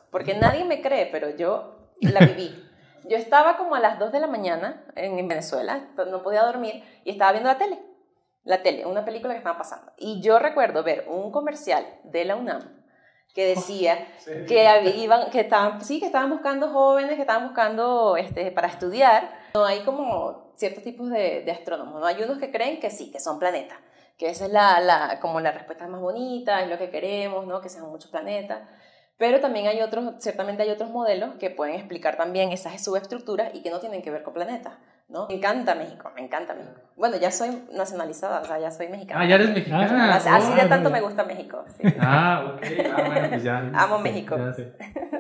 porque nadie me cree, pero yo la viví. Yo estaba como a las 2 de la mañana en Venezuela, no podía dormir, y estaba viendo la tele, una película que estaba pasando. Y yo recuerdo ver un comercial de la UNAM que decía que estaban buscando jóvenes, que estaban buscando para estudiar. No hay como ciertos tipos de astrónomos, ¿no? Hay unos que creen que sí, que son planetas, que esa es como la respuesta más bonita, es lo que queremos, ¿no? Que sean muchos planetas. Pero también ciertamente hay otros modelos que pueden explicar también esas subestructuras y que no tienen que ver con planetas, ¿no? Me encanta México, me encanta México. Bueno, ya soy nacionalizada, o sea, ya soy mexicana. Ah, ya eres mexicana. Así de tanto me gusta México. Sí. Ah, ok. Bueno, pues ya. Amo México. Ya sé.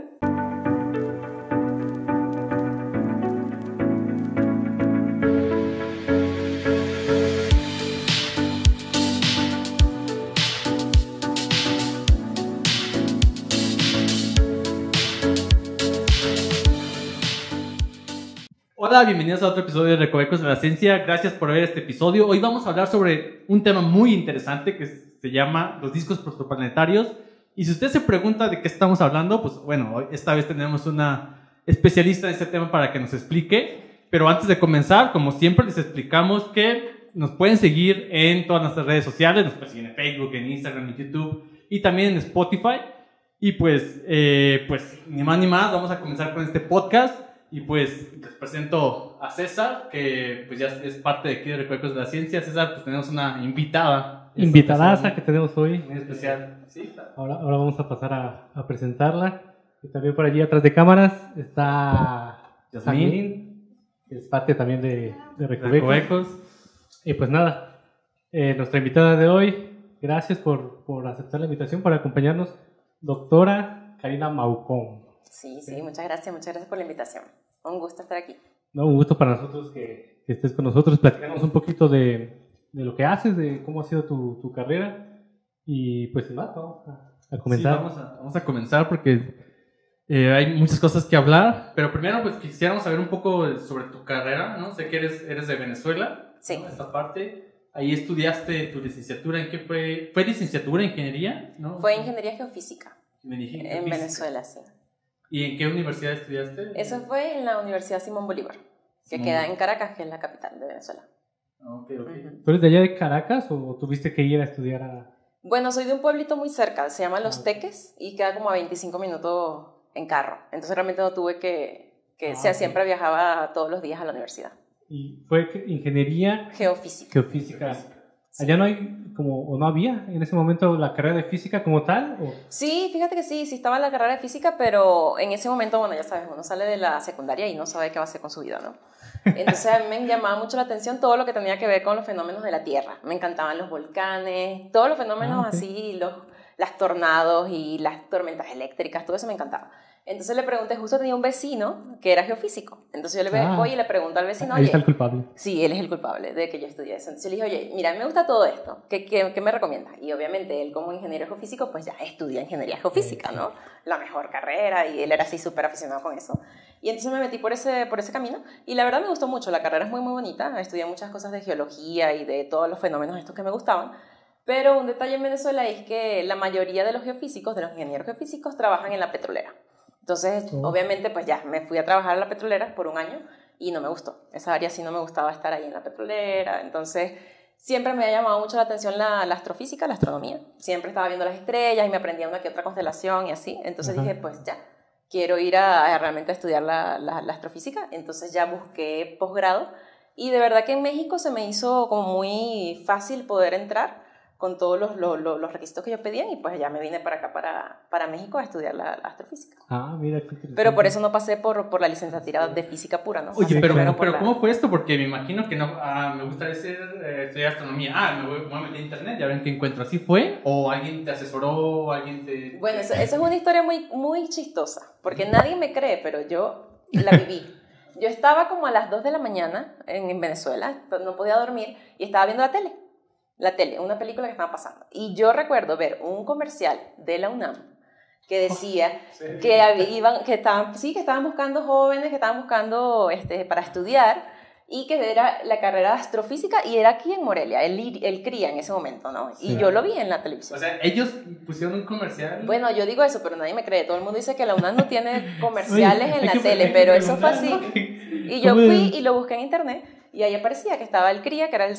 Hola, bienvenidos a otro episodio de Recovecos de la Ciencia. Gracias por ver este episodio. Hoy vamos a hablar sobre un tema muy interesante que se llama los discos protoplanetarios. Y si usted se pregunta de qué estamos hablando, pues bueno, esta vez tenemos una especialista en este tema para que nos explique. Pero antes de comenzar, como siempre, les explicamos que nos pueden seguir en todas nuestras redes sociales. Nos pueden seguir en Facebook, en Instagram, en YouTube y también en Spotify. Y pues ni más ni más, vamos a comenzar con este podcast. Y pues les presento a César, que pues ya es parte de aquí de Recovecos de la Ciencia. César, pues tenemos una invitadaza que tenemos hoy. Muy especial. Sí, ahora vamos a pasar a presentarla. Y también por allí atrás de cámaras está Yasmín, que es parte también de Recovecos. Y pues nada, nuestra invitada de hoy, gracias por aceptar la invitación para acompañarnos, doctora Karina Maucón. Sí, muchas gracias por la invitación. Un gusto estar aquí. No, un gusto para nosotros que estés con nosotros. Platicamos un poquito de lo que haces, de cómo ha sido tu carrera. Y pues sin más, vamos a comenzar. Sí, vamos a comenzar porque hay muchas cosas que hablar. Pero primero pues quisiéramos saber un poco sobre tu carrera, ¿no? Sé que eres de Venezuela, sí, ¿no? Esta parte. Ahí estudiaste tu licenciatura. ¿En qué fue? ¿Fue licenciatura en ingeniería? ¿No? Fue ingeniería geofísica. En Venezuela, sí. ¿Y en qué universidad estudiaste? Eso fue en la Universidad Simón Bolívar, que queda en Caracas, que es la capital de Venezuela. Ok. ¿Tú eres de allá de Caracas o tuviste que ir a estudiar a...? Bueno, soy de un pueblito muy cerca, se llama Los Teques, y queda como a 25 minutos en carro. Entonces realmente no tuve siempre viajaba todos los días a la universidad. ¿Y fue ingeniería? Geofísica. Sí. ¿Allá no hay o no había en ese momento la carrera de física como tal? ¿O? Sí, fíjate que sí estaba la carrera de física, pero en ese momento, bueno, ya sabes, uno sale de la secundaria y no sabe qué va a hacer con su vida, ¿no? Entonces a mí me llamaba mucho la atención todo lo que tenía que ver con los fenómenos de la Tierra. Me encantaban los volcanes, todos los fenómenos así, las tornados y las tormentas eléctricas, todo eso me encantaba. Entonces le pregunté, justo tenía un vecino que era geofísico. Entonces yo voy y le pregunto al vecino, ahí está el culpable. Sí, él es el culpable de que yo estudié eso. Entonces le dije, oye, mira, me gusta todo esto, ¿qué me recomiendas? Y obviamente él como ingeniero geofísico, pues ya estudia ingeniería geofísica, ¿no? La mejor carrera, y él era así súper aficionado con eso. Y entonces me metí por ese camino, y la verdad me gustó mucho, la carrera es muy, muy bonita. Estudié muchas cosas de geología y de todos los fenómenos estos que me gustaban. Pero un detalle en Venezuela es que la mayoría de los geofísicos, de los ingenieros geofísicos, trabajan en la petrolera. Entonces, obviamente, pues ya me fui a trabajar a la petrolera por un año y no me gustó. Esa área sí no me gustaba estar ahí en la petrolera. Entonces, siempre me ha llamado mucho la atención la astrofísica, la astronomía. Siempre estaba viendo las estrellas y me aprendía una que otra constelación y así. Entonces dije, pues ya, quiero ir realmente a estudiar la astrofísica. Entonces ya busqué posgrado y de verdad que en México se me hizo como muy fácil poder entrar con todos los requisitos que yo pedían, y pues ya me vine para acá, para México, a estudiar la astrofísica. Ah, mira, qué interesante. Pero por eso no pasé por la licenciatura de física pura, ¿no? Oye, pero ¿cómo fue esto? Porque me imagino que no, me gustaría estudiar astronomía. Me voy a meter en internet, ya ven qué encuentro. ¿Así fue? ¿O alguien te asesoró? ¿Alguien te...? Bueno, esa es una historia muy, muy chistosa, porque nadie me cree, pero yo la viví. Yo estaba como a las 2 de la mañana en Venezuela, no podía dormir, y estaba viendo la tele, una película que estaba pasando. Y yo recuerdo ver un comercial de la UNAM que decía que estaban buscando jóvenes, que estaban buscando para estudiar, y que era la carrera de astrofísica y era aquí en Morelia, el CRIA en ese momento, ¿no? Y yo lo vi en la televisión. O sea, ellos pusieron un comercial. Bueno, yo digo eso, pero nadie me cree. Todo el mundo dice que la UNAM no tiene comerciales en la tele, pero eso fue así. Y yo fui y lo busqué en internet y ahí aparecía que estaba el CRIA, que era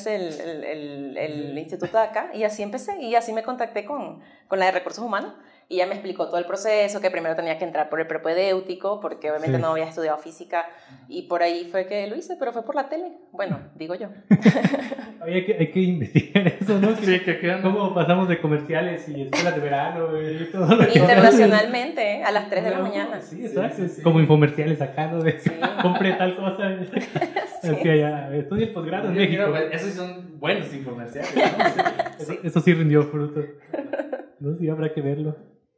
el instituto de acá, y así empecé y así me contacté con la de Recursos Humanos. Y ella me explicó todo el proceso, que primero tenía que entrar por el propedéutico, porque obviamente no había estudiado física, y por ahí fue que lo hice, pero fue por la tele. Bueno, digo yo. Hay que investigar eso, ¿no? Sí, ¿cómo pasamos de comerciales y escuelas de verano y todo lo internacionalmente, a las 3 de la mañana. Sí, exacto. Sí. Como infomerciales acá, ¿no? Compré tal cosa. Así allá, estudia el posgrado en México. Esos son buenos infomerciales, ¿no? Eso sí rindió frutos. No, sí, habrá que verlo.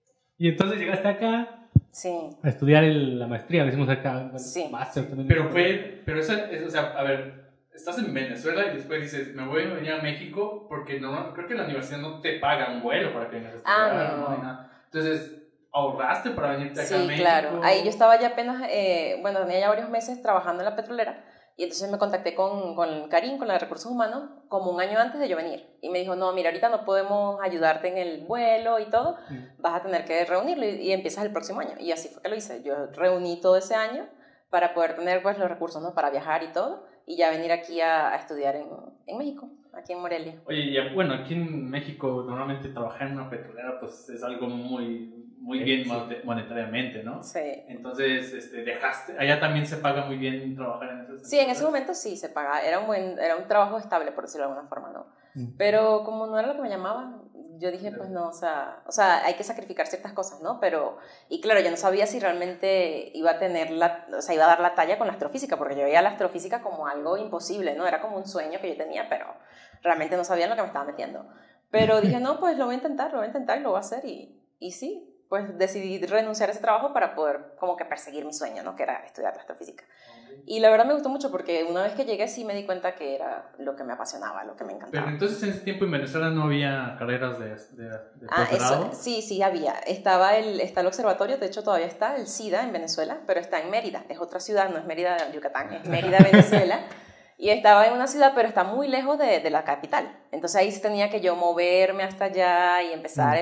Y entonces llegaste acá a estudiar la maestría, decimos acá, máster también. Pero eso, o sea, a ver, estás en Venezuela y después dices, me voy a venir a México porque creo que la universidad no te paga un vuelo para que vengas a estudiar, no hay nada. Entonces, ¿ahorraste para venirte acá a México? Sí, claro. Ahí yo estaba ya apenas, tenía ya varios meses trabajando en la petrolera. Y entonces me contacté con Karin, con la de Recursos Humanos, como un año antes de yo venir. Y me dijo, no, mira, ahorita no podemos ayudarte en el vuelo y todo, vas a tener que reunirlo y empiezas el próximo año. Y así fue que lo hice. Yo reuní todo ese año para poder tener pues, los recursos, ¿no? Para viajar y todo, y ya venir aquí a estudiar en México, aquí en Morelia. Oye, ya, bueno, aquí en México normalmente trabajar en una petrolera pues es algo muy bien monetariamente, ¿no? Sí. Entonces, allá también se paga muy bien trabajar en ese. Sí, en ese momento sí se paga, era un trabajo estable, por decirlo de alguna forma, ¿no? Pero como no era lo que me llamaba, yo dije, pues no, o sea, hay que sacrificar ciertas cosas, ¿no? Y claro, yo no sabía si realmente iba a iba a dar la talla con la astrofísica, porque yo veía la astrofísica como algo imposible, ¿no? Era como un sueño que yo tenía, pero realmente no sabía en lo que me estaba metiendo. Pero dije, no, pues lo voy a intentar y lo voy a hacer, y sí. Pues decidí renunciar a ese trabajo para poder como que perseguir mi sueño, ¿no? Que era estudiar la astrofísica. Y la verdad me gustó mucho porque una vez que llegué sí me di cuenta que era lo que me apasionaba, lo que me encantaba. Pero entonces en ese tiempo en Venezuela no había carreras de posgrado. Sí había. Está el observatorio, de hecho todavía está, el SIDA en Venezuela, pero está en Mérida, es otra ciudad, no es Mérida, Yucatán, es Mérida, Venezuela. Y estaba en una ciudad, pero está muy lejos de la capital. Entonces ahí tenía que yo moverme hasta allá y empezar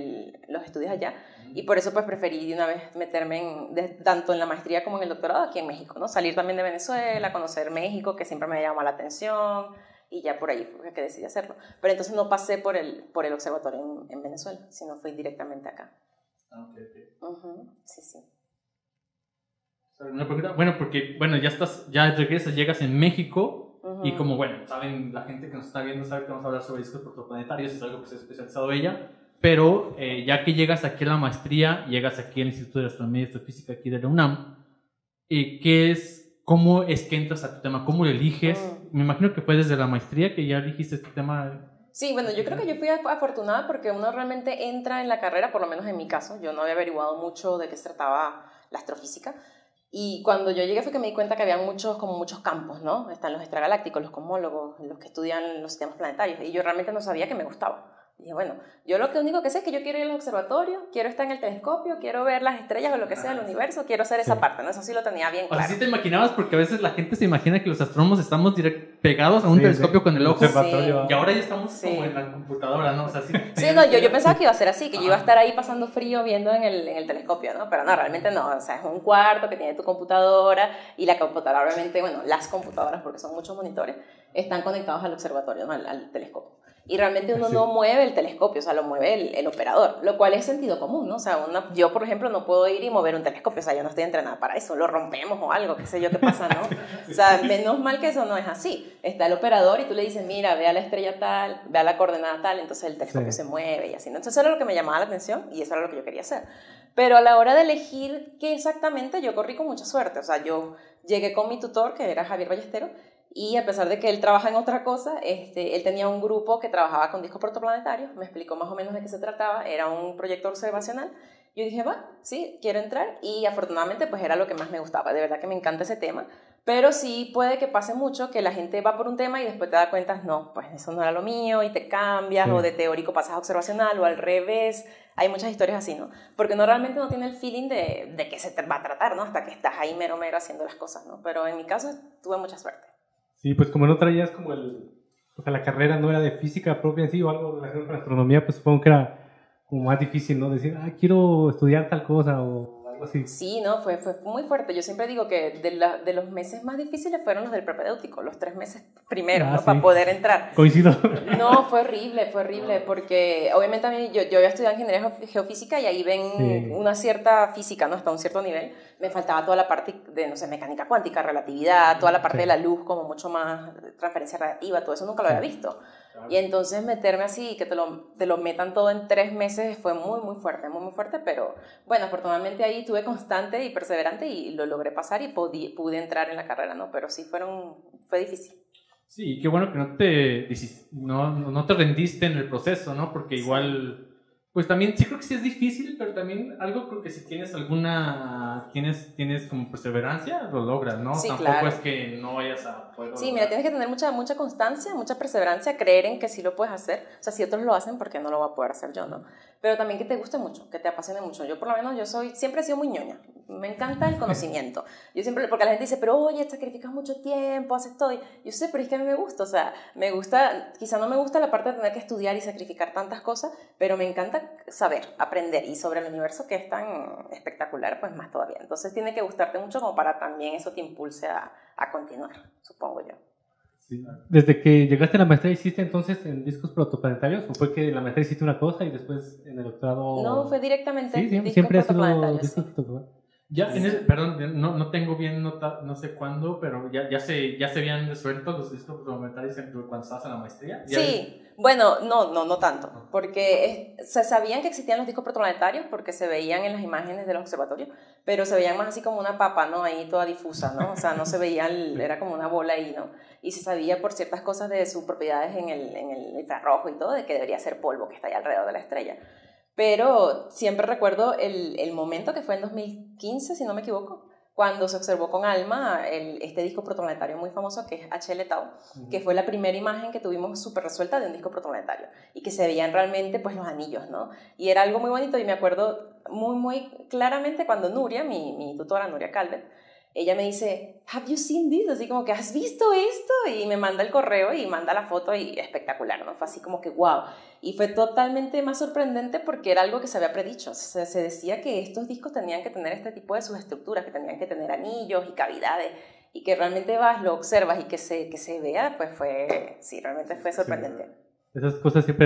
los estudios allá. Y por eso pues preferí de una vez meterme tanto en la maestría como en el doctorado aquí en México, ¿no? Salir también de Venezuela, conocer México, que siempre me llamó la atención, y ya por ahí fue que decidí hacerlo. Pero entonces no pasé por el observatorio en Venezuela, sino fui directamente acá. Sí. Una pregunta, bueno, porque ya regresas, llegas en México, y como, bueno, saben, la gente que nos está viendo sabe que vamos a hablar sobre discos protoplanetarios, es algo que se ha especializado ella. Pero ya que llegas aquí a la maestría, llegas aquí al Instituto de Astronomía y Astrofísica aquí de la UNAM, ¿cómo es que entras a tu tema? ¿Cómo lo eliges? Me imagino que fue desde la maestría que ya elegiste este tema. Sí, bueno, yo creo que yo fui afortunada porque uno realmente entra en la carrera, por lo menos en mi caso, yo no había averiguado mucho de qué se trataba la astrofísica, y cuando yo llegué fue que me di cuenta que había muchos campos, ¿no? Están los extragalácticos, los cosmólogos, los que estudian los sistemas planetarios, y yo realmente no sabía que me gustaba. Dije, bueno, yo lo único que sé es que yo quiero ir al observatorio, quiero estar en el telescopio, quiero ver las estrellas o lo que sea del universo, quiero hacer esa parte, ¿no? Eso sí lo tenía bien claro. O sea, sí te imaginabas, porque a veces la gente se imagina que los astrónomos estamos pegados a un telescopio con el ojo. Y ahora ya estamos como en la computadora, ¿no? O sea, yo pensaba que iba a ser así, que yo iba a estar ahí pasando frío viendo en el telescopio, ¿no? Pero no, realmente no. O sea, es un cuarto que tiene tu computadora y la computadora, obviamente, bueno, las computadoras, porque son muchos monitores, están conectados al observatorio, ¿no? Al telescopio. Y realmente uno no mueve el telescopio, o sea, lo mueve el operador, lo cual es sentido común, ¿no? O sea, yo, por ejemplo, no puedo ir y mover un telescopio, o sea, yo no estoy entrenada para eso, lo rompemos o algo, qué sé yo qué pasa, ¿no? O sea, menos mal que eso no es así. Está el operador y tú le dices, mira, ve a la estrella tal, ve a la coordenada tal, entonces el telescopio se mueve y así, ¿no? Entonces eso era lo que me llamaba la atención y eso era lo que yo quería hacer. Pero a la hora de elegir qué exactamente, yo corrí con mucha suerte, o sea, yo llegué con mi tutor, que era Javier Ballestero, y a pesar de que él trabaja en otra cosa, él tenía un grupo que trabajaba con discos protoplanetarios, me explicó más o menos de qué se trataba, era un proyecto observacional. Yo dije, sí, quiero entrar, y afortunadamente pues era lo que más me gustaba, de verdad que me encanta ese tema, pero sí puede que pase mucho que la gente va por un tema y después te das cuenta, no, pues eso no era lo mío, y te cambias, o de teórico pasas a observacional, o al revés. Hay muchas historias así, ¿no? Porque uno realmente no tiene el feeling de qué se te va a tratar, ¿no? Hasta que estás ahí mero haciendo las cosas, ¿no? Pero en mi caso tuve mucha suerte. Sí, pues como no traías como o sea, la carrera no era de física propia en sí o algo relacionado con astronomía, pues supongo que era como más difícil, ¿no? Decir, quiero estudiar tal cosa o algo así. Sí, no, fue muy fuerte. Yo siempre digo que de los meses más difíciles fueron los del propedéutico, los 3 meses primeros, ¿no? Sí. Para poder entrar. Coincido. No, fue horrible, porque obviamente a mí, yo había estudiado ingeniería geofísica y ahí ven una cierta física, ¿no? Hasta un cierto nivel. Me faltaba toda la parte de, no sé, mecánica cuántica, relatividad, toda la parte de la luz, como mucho más transferencia radiativa, todo eso nunca lo había visto. Y entonces meterme así, que te lo metan todo en 3 meses fue muy fuerte, pero bueno, afortunadamente ahí estuve constante y perseverante y lo logré pasar y pude entrar en la carrera, ¿no? Pero sí fue difícil. Sí, qué bueno que no te rendiste en el proceso, ¿no? Porque igual, pues también, sí creo que sí es difícil, pero también algo creo que si tienes tienes como perseverancia, lo logras, ¿no? Sí, Tampoco claro. es que no vayas a poder Sí, mira, tienes que tener mucha constancia, mucha perseverancia, creer en que sí lo puedes hacer. O sea, si otros lo hacen, ¿por qué no lo voy a poder hacer yo, no? Pero también que te guste mucho, que te apasione mucho. Yo por lo menos, siempre he sido muy ñoña. Me encanta el conocimiento. Yo siempre, porque la gente dice, pero oye, sacrificas mucho tiempo, haces todo. Y yo sé, pero es que a mí me gusta, o sea, quizá no me gusta la parte de tener que estudiar y sacrificar tantas cosas, pero me encanta saber, aprender. Y sobre el universo que es tan espectacular, pues más todavía. Entonces tiene que gustarte mucho como para también eso te impulse a continuar, supongo yo. Sí. Desde que llegaste a la maestría, ¿hiciste entonces en discos protoplanetarios? ¿O fue que en la maestría hiciste una cosa y después en el doctorado...? No, fue directamente discos siempre ha sido protoplanetarios. discos protoplanetarios. Ya, perdón, no tengo bien no sé cuándo, pero ya se habían resuelto los discos protoplanetarios cuando estabas en la maestría. Sí, bueno, no tanto, porque se sabían que existían los discos protoplanetarios porque se veían en las imágenes de los observatorios, pero se veían más así como una papa, ¿no? Ahí toda difusa, ¿no? O sea, no se veía, era como una bola ahí, ¿no? Y se sabía por ciertas cosas de sus propiedades en el infrarrojo y todo, de que debería ser polvo que está ahí alrededor de la estrella. Pero siempre recuerdo el momento que fue en 2015, si no me equivoco, cuando se observó con ALMA este disco protoplanetario muy famoso que es HL Tau, que fue la primera imagen que tuvimos súper resuelta de un disco protoplanetario y que se veían realmente pues los anillos, ¿no? Y era algo muy bonito y me acuerdo muy claramente cuando Nuria, mi tutora Nuria Calvet, ella me dice, have you seen this? Así como que, ¿has visto esto? Y me manda el correo y manda la foto y espectacular, ¿no? Fue así como que, wow. Y fue totalmente más sorprendente porque era algo que se había predicho. Se decía que estos discos tenían que tener este tipo de subestructuras, que tenían que tener anillos y cavidades, y que realmente vas, lo observas y que se vea, pues realmente fue sorprendente. Sí. Esas cosas siempre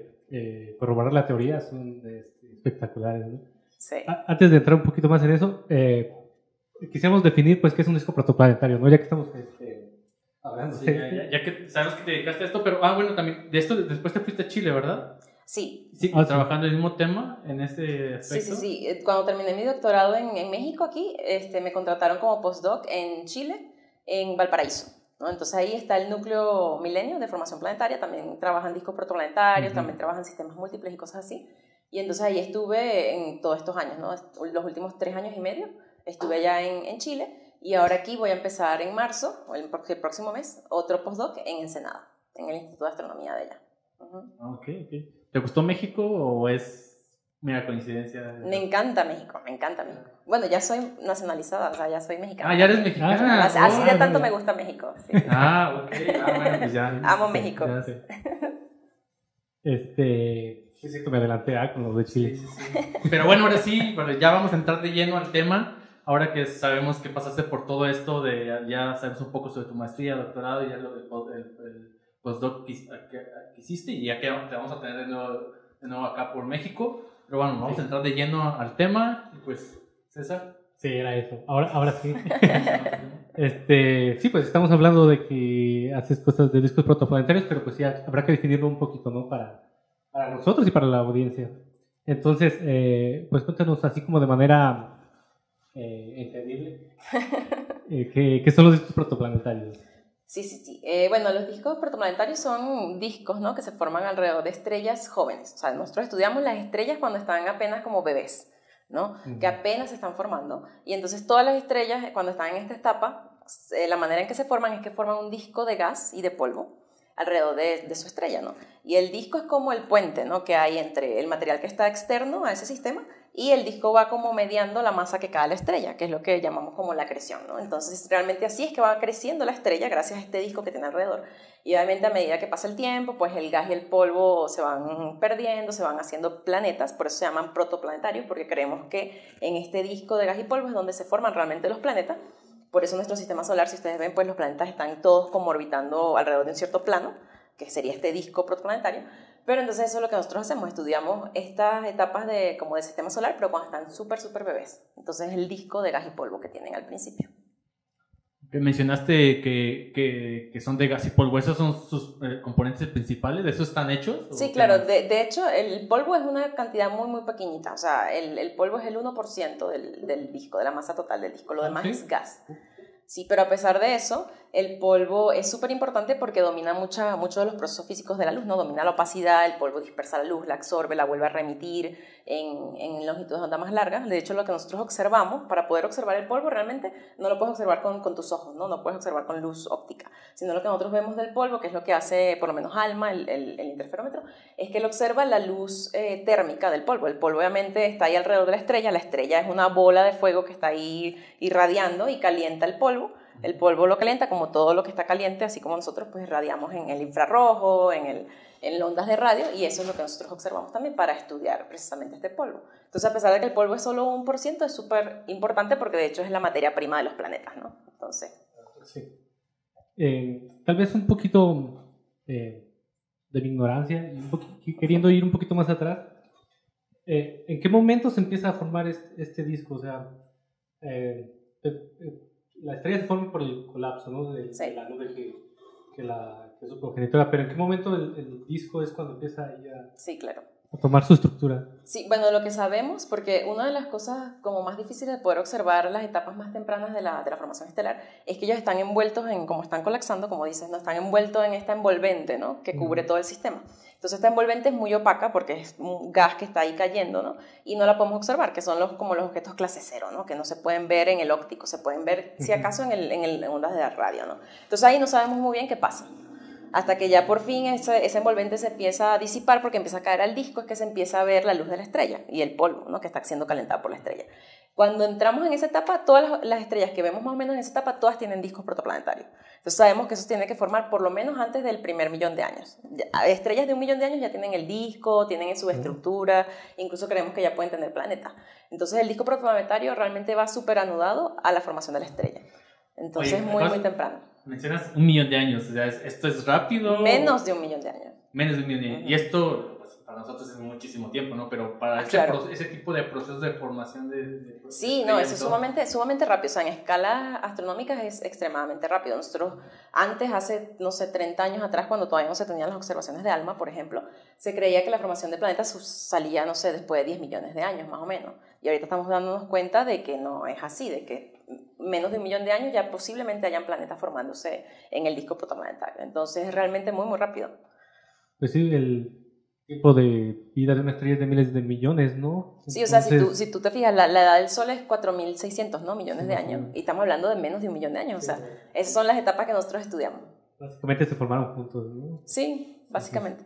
de corroborar la teoría son espectaculares, ¿no? Sí. Antes de entrar un poquito más en eso, quisiéramos definir pues qué es un disco protoplanetario, ¿no? Ya que estamos hablando. Sí, ya que sabes que te dedicaste a esto, pero bueno, también de esto después te fuiste a Chile, ¿verdad? Sí. Sí, trabajando el mismo tema en este aspecto. Sí. Cuando terminé mi doctorado en México aquí, me contrataron como postdoc en Chile, en Valparaíso, ¿no? Entonces ahí está el núcleo Milenio de formación planetaria, también trabajan discos protoplanetarios, también trabajan sistemas múltiples y cosas así. Y entonces ahí estuve en todos estos años, ¿no? Los últimos 3 años y medio estuve allá en Chile y ahora aquí voy a empezar en marzo, el próximo mes, otro postdoc en Ensenada, en el Instituto de Astronomía de allá. Ok. ¿Te gustó México o es mera coincidencia? Me encanta México. Bueno, ya soy nacionalizada, o sea, ya soy mexicana. Ya eres mexicana. Así de tanto me gusta México. Sí. Ok. Bueno, pues ya. Amo México. Ya sé. Sí, me adelanté con los de Chile. Sí. Pero bueno, ahora sí, ya vamos a entrar de lleno al tema. Ahora que sabemos que pasaste por todo esto, ya sabemos un poco sobre tu maestría, doctorado y ya lo del postdoc que hiciste, y ya que te vamos a tener de nuevo acá por México. Pero bueno, vamos a entrar de lleno al tema. Y pues, César. Sí, era eso. Ahora sí. Sí, pues estamos hablando de que haces cosas de discos protoplanetarios, pero pues ya habrá que definirlo un poquito, ¿no? Para nosotros y para la audiencia. Entonces, pues cuéntanos así como de manera entendible qué son los discos protoplanetarios. Sí. Bueno, los discos protoplanetarios son discos, ¿no? Que se forman alrededor de estrellas jóvenes. O sea, nosotros estudiamos las estrellas cuando están apenas como bebés, ¿no? Que apenas se están formando. Y entonces todas las estrellas, cuando están en esta etapa, la manera en que se forman es que forman un disco de gas y de polvo alrededor de su estrella, ¿no? Y el disco es como el puente, ¿no?, que hay entre el material que está externo a ese sistema y el disco va como mediando la masa que cae a la estrella, que es lo que llamamos como la acreción, ¿no? Entonces, realmente así es que va creciendo la estrella gracias a este disco que tiene alrededor. Y obviamente a medida que pasa el tiempo, pues el gas y el polvo se van perdiendo, se van haciendo planetas, por eso se llaman protoplanetarios, porque creemos que en este disco de gas y polvo es donde se forman realmente los planetas. Por eso nuestro sistema solar, si ustedes ven, pues los planetas están todos como orbitando alrededor de un cierto plano, que sería este disco protoplanetario. Pero entonces eso es lo que nosotros hacemos, estudiamos estas etapas como del sistema solar, pero cuando están súper, súper bebés. Entonces el disco de gas y polvo que tienen al principio. Mencionaste que son de gas y polvo. ¿Esos son sus componentes principales? ¿De eso están hechos? Sí, claro. De hecho, el polvo es una cantidad muy, muy pequeñita. O sea, el polvo es el 1% del disco, de la masa total del disco. Lo demás es gas. Sí, pero a pesar de eso, el polvo es súper importante porque domina muchos de los procesos físicos de la luz, ¿no? Domina la opacidad, el polvo dispersa la luz, la absorbe, la vuelve a remitir en longitudes de onda más largas. De hecho, lo que nosotros observamos, para poder observar el polvo, realmente no lo puedes observar con tus ojos, ¿no? No puedes observar con luz óptica, sino lo que nosotros vemos del polvo, que es lo que hace por lo menos ALMA, el interferómetro, es que él observa la luz térmica del polvo. El polvo obviamente está ahí alrededor de la estrella es una bola de fuego que está ahí irradiando y calienta el polvo. El polvo lo calienta como todo lo que está caliente, así como nosotros pues irradiamos en el infrarrojo, en ondas de radio, y eso es lo que nosotros observamos también para estudiar precisamente este polvo. Entonces, a pesar de que el polvo es solo 1%, es súper importante porque de hecho es la materia prima de los planetas, ¿no? Entonces... Sí. Tal vez un poquito de mi ignorancia, queriendo ir un poquito más atrás, ¿en qué momento se empieza a formar este disco? O sea, la estrella se forma por el colapso, ¿no? De la nube que es su progenitora, pero ¿en qué momento el disco es cuando empieza a, sí, claro, a tomar su estructura? Sí, bueno, lo que sabemos, porque una de las cosas como más difíciles de poder observar las etapas más tempranas de la formación estelar es que ellos están envueltos como están colapsando, como dices, ¿no? Están envueltos en esta envolvente, ¿no?, que cubre todo el sistema. Entonces esta envolvente es muy opaca porque es un gas que está ahí cayendo, ¿no?, y no la podemos observar, que son como los objetos clase cero, ¿no?, que no se pueden ver en el óptico, se pueden ver si acaso en ondas de radio, ¿no? Entonces ahí no sabemos muy bien qué pasa. Hasta que ya por fin ese envolvente se empieza a disipar porque empieza a caer al disco, es que se empieza a ver la luz de la estrella y el polvo, ¿no?, que está siendo calentado por la estrella. Cuando entramos en esa etapa, todas las estrellas que vemos más o menos en esa etapa, todas tienen discos protoplanetarios. Entonces sabemos que eso tiene que formar por lo menos antes del primer millón de años. Estrellas de 1 millón de años ya tienen el disco, tienen su estructura, incluso creemos que ya pueden tener planetas. Entonces el disco protoplanetario realmente va súper anudado a la formación de la estrella. Entonces es muy, muy temprano. Mencionas 1 millón de años, o sea, ¿esto es rápido? Menos de 1 millón de años. Menos de 1 millón de años. Y esto, pues, para nosotros es muchísimo tiempo, ¿no? Pero para ese tipo de procesos de formación de sí, no, eso es sumamente rápido. O sea, en escala astronómica es extremadamente rápido. Nosotros antes, hace, no sé, 30 años atrás, cuando todavía no se tenían las observaciones de ALMA, por ejemplo, se creía que la formación de planetas salía, no sé, después de 10 millones de años, más o menos. Y ahorita estamos dándonos cuenta de que no es así, de que menos de 1 millón de años ya posiblemente hayan planetas formándose en el disco protoplanetario. Entonces es realmente muy, muy rápido. Pues sí, el tiempo de vida de una estrella es de miles de millones, ¿no? Sí, entonces, o sea, si tú te fijas, la edad del Sol es 4.600, ¿no?, millones de años, y estamos hablando de menos de 1 millón de años. O sea, esas son las etapas que nosotros estudiamos. Básicamente se formaron juntos, ¿no? Sí, básicamente.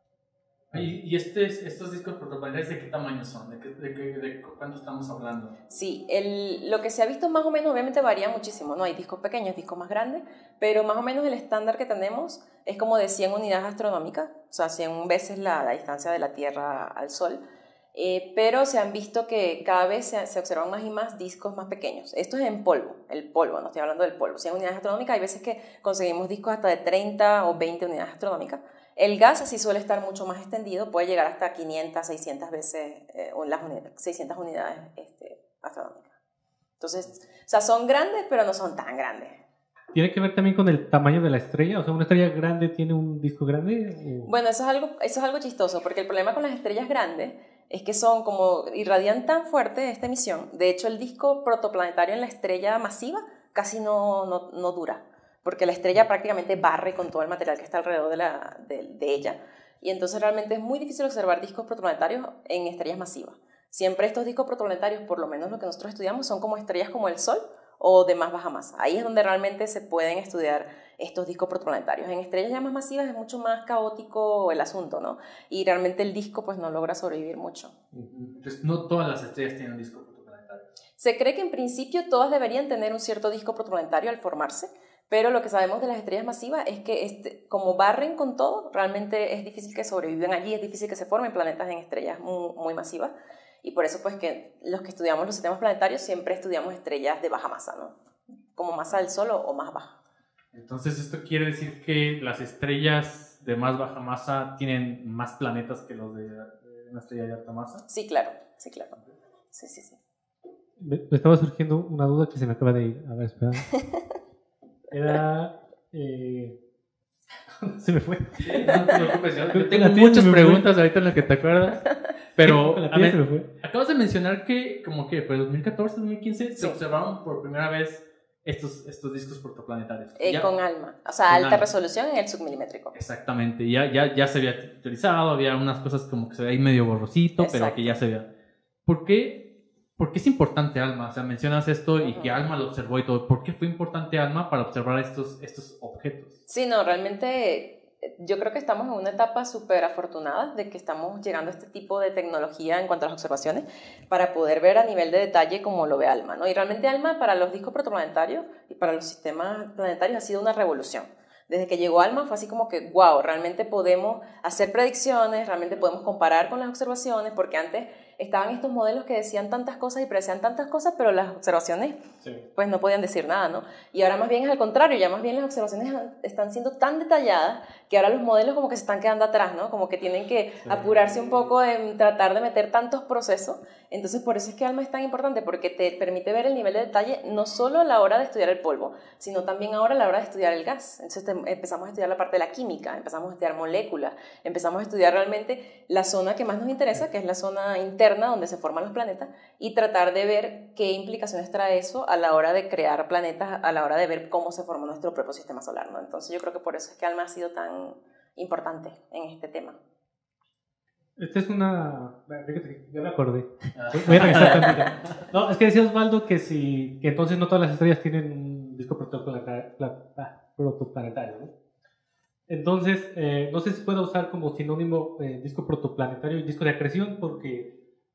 ¿Y estos discos protoplanetarios de qué tamaño son? ¿De cuánto estamos hablando? Sí, lo que se ha visto más o menos, obviamente varía muchísimo, ¿no? Hay discos pequeños, discos más grandes, pero más o menos el estándar que tenemos es como de 100 unidades astronómicas, o sea, 100 veces la distancia de la Tierra al Sol, pero se han visto que cada vez se observan más y más discos más pequeños. Esto es en polvo, el polvo, no estoy hablando del polvo. 100 unidades astronómicas, hay veces que conseguimos discos hasta de 30 o 20 unidades astronómicas. El gas así suele estar mucho más extendido, puede llegar hasta 500, 600 veces 600 unidades astronómicas. Entonces, o sea, son grandes, pero no son tan grandes. ¿Tiene que ver también con el tamaño de la estrella? O sea, ¿una estrella grande tiene un disco grande? Bueno, eso es algo chistoso, porque el problema con las estrellas grandes es que son como irradian tan fuerte esta emisión. De hecho, el disco protoplanetario en la estrella masiva casi no dura, porque la estrella prácticamente barre con todo el material que está alrededor de ella. Y entonces realmente es muy difícil observar discos protoplanetarios en estrellas masivas. Siempre estos discos protoplanetarios, por lo menos lo que nosotros estudiamos, son como estrellas como el Sol o de más baja masa. Ahí es donde realmente se pueden estudiar estos discos protoplanetarios. En estrellas ya más masivas es mucho más caótico el asunto, ¿no? Y realmente el disco pues no logra sobrevivir mucho. Entonces, no todas las estrellas tienen un disco protoplanetario. Se cree que en principio todas deberían tener un cierto disco protoplanetario al formarse, pero lo que sabemos de las estrellas masivas es que como barren con todo, realmente es difícil que sobrevivan allí, es difícil que se formen planetas en estrellas muy, muy masivas. Y por eso pues que los que estudiamos los sistemas planetarios siempre estudiamos estrellas de baja masa, ¿no? Como masa del Sol o más baja. Entonces, ¿esto quiere decir que las estrellas de más baja masa tienen más planetas que los de una estrella de alta masa? Sí, claro. Sí. Me estaba surgiendo una duda que se me acaba de ir. A ver, espera. Era... se me fue. No te preocupes, yo tengo muchas preguntas ahorita en las que te acuerdas. Pero a ver, se me fue. Acabas de mencionar que como que fue 2014, 2015 sí. se observaron por primera vez estos discos protoplanetarios. Con ALMA, o sea, alta resolución en el submilimétrico. Exactamente, ya se había utilizado, había unas cosas como que se veía ahí medio borrosito, pero que ya se veía. ¿Por qué es importante ALMA? O sea, mencionas esto y que ALMA lo observó y todo. ¿Por qué fue importante ALMA para observar estos objetos? Sí, no, realmente yo creo que estamos en una etapa súper afortunada de que estamos llegando a este tipo de tecnología en cuanto a las observaciones para poder ver a nivel de detalle como lo ve ALMA, ¿no? Y realmente ALMA para los discos protoplanetarios y para los sistemas planetarios ha sido una revolución. Desde que llegó ALMA fue así como que, wow, realmente podemos hacer predicciones, realmente podemos comparar con las observaciones, porque antes estaban estos modelos que decían tantas cosas y predecían tantas cosas, pero las observaciones pues no podían decir nada, ¿no? Y ahora más bien es al contrario, ya más bien las observaciones están siendo tan detalladas que ahora los modelos como que se están quedando atrás, ¿no? Como que tienen que apurarse un poco en tratar de meter tantos procesos. Entonces por eso es que ALMA es tan importante, porque te permite ver el nivel de detalle no solo a la hora de estudiar el polvo, sino también ahora a la hora de estudiar el gas. Entonces empezamos a estudiar la parte de la química, empezamos a estudiar moléculas, empezamos a estudiar realmente la zona que más nos interesa, que es la zona interna donde se forman los planetas, y tratar de ver qué implicaciones trae eso a la hora de crear planetas, a la hora de ver cómo se forma nuestro propio sistema solar, ¿no? Entonces yo creo que por eso es que ALMA ha sido tan importante en este tema. Esta es una... Ya me acordé. Voy a regresar tantito. No, es que decía Osvaldo que entonces no todas las estrellas tienen un disco protoplanetario, ¿no? Entonces, no sé si puedo usar como sinónimo disco protoplanetario y disco de acreción, porque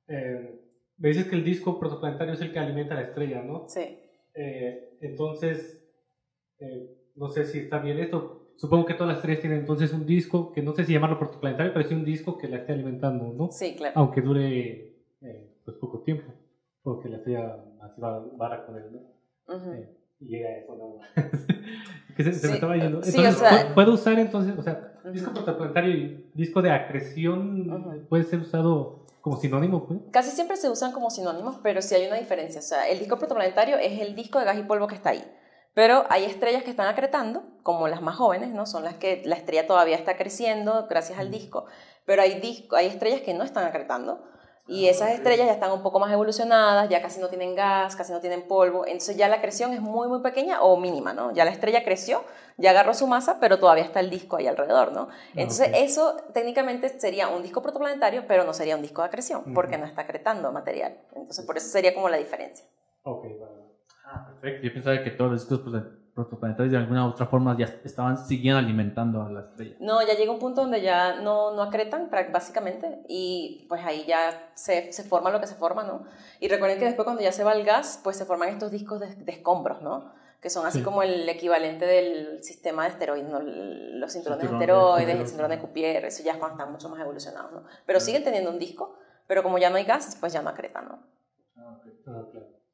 me dices que el disco protoplanetario es el que alimenta la estrella, ¿no? Sí. Entonces, no sé si está bien esto. Supongo que todas las estrellas tienen entonces un disco, que no sé si llamarlo protoplanetario, pero sí un disco que la esté alimentando, ¿no? Sí, claro. Aunque dure pues poco tiempo, porque la estrella así va con él, ¿no? Y llega a eso, ¿no? que se me estaba yendo. Entonces, sí, o sea, ¿puedo usar entonces, o sea, disco protoplanetario y disco de acreción puede ser usado como sinónimo, pues? Casi siempre se usan como sinónimos, pero sí hay una diferencia. O sea, el disco protoplanetario es el disco de gas y polvo que está ahí. Pero hay estrellas que están acretando, como las más jóvenes, ¿no? Son las que la estrella todavía está creciendo gracias al disco. Pero hay estrellas que no están acretando. Y esas estrellas ya están un poco más evolucionadas, ya casi no tienen gas, casi no tienen polvo. Entonces ya la acreción es muy, muy pequeña o mínima, ¿no? Ya la estrella creció, ya agarró su masa, pero todavía está el disco ahí alrededor, ¿no? Entonces eso técnicamente sería un disco protoplanetario, pero no sería un disco de acreción, porque no está acretando material. Entonces por eso sería como la diferencia. Ok, vale. Perfecto. Yo pensaba que todos los discos protoplanetarios de alguna u otra forma ya seguían alimentando a la estrella. No, ya llega un punto donde ya no acretan básicamente, y pues ahí ya se forma lo que se forma, ¿no? Y recuerden que después cuando ya se va el gas, pues se forman estos discos de escombros, ¿no? Que son así como el equivalente del sistema de esteroides, ¿no? Los cinturones de esteroides, el cinturón de Cuvier, eso ya es cuando están mucho más evolucionados, ¿no? Pero siguen teniendo un disco, pero como ya no hay gas, pues ya no acretan, ¿no? Claro.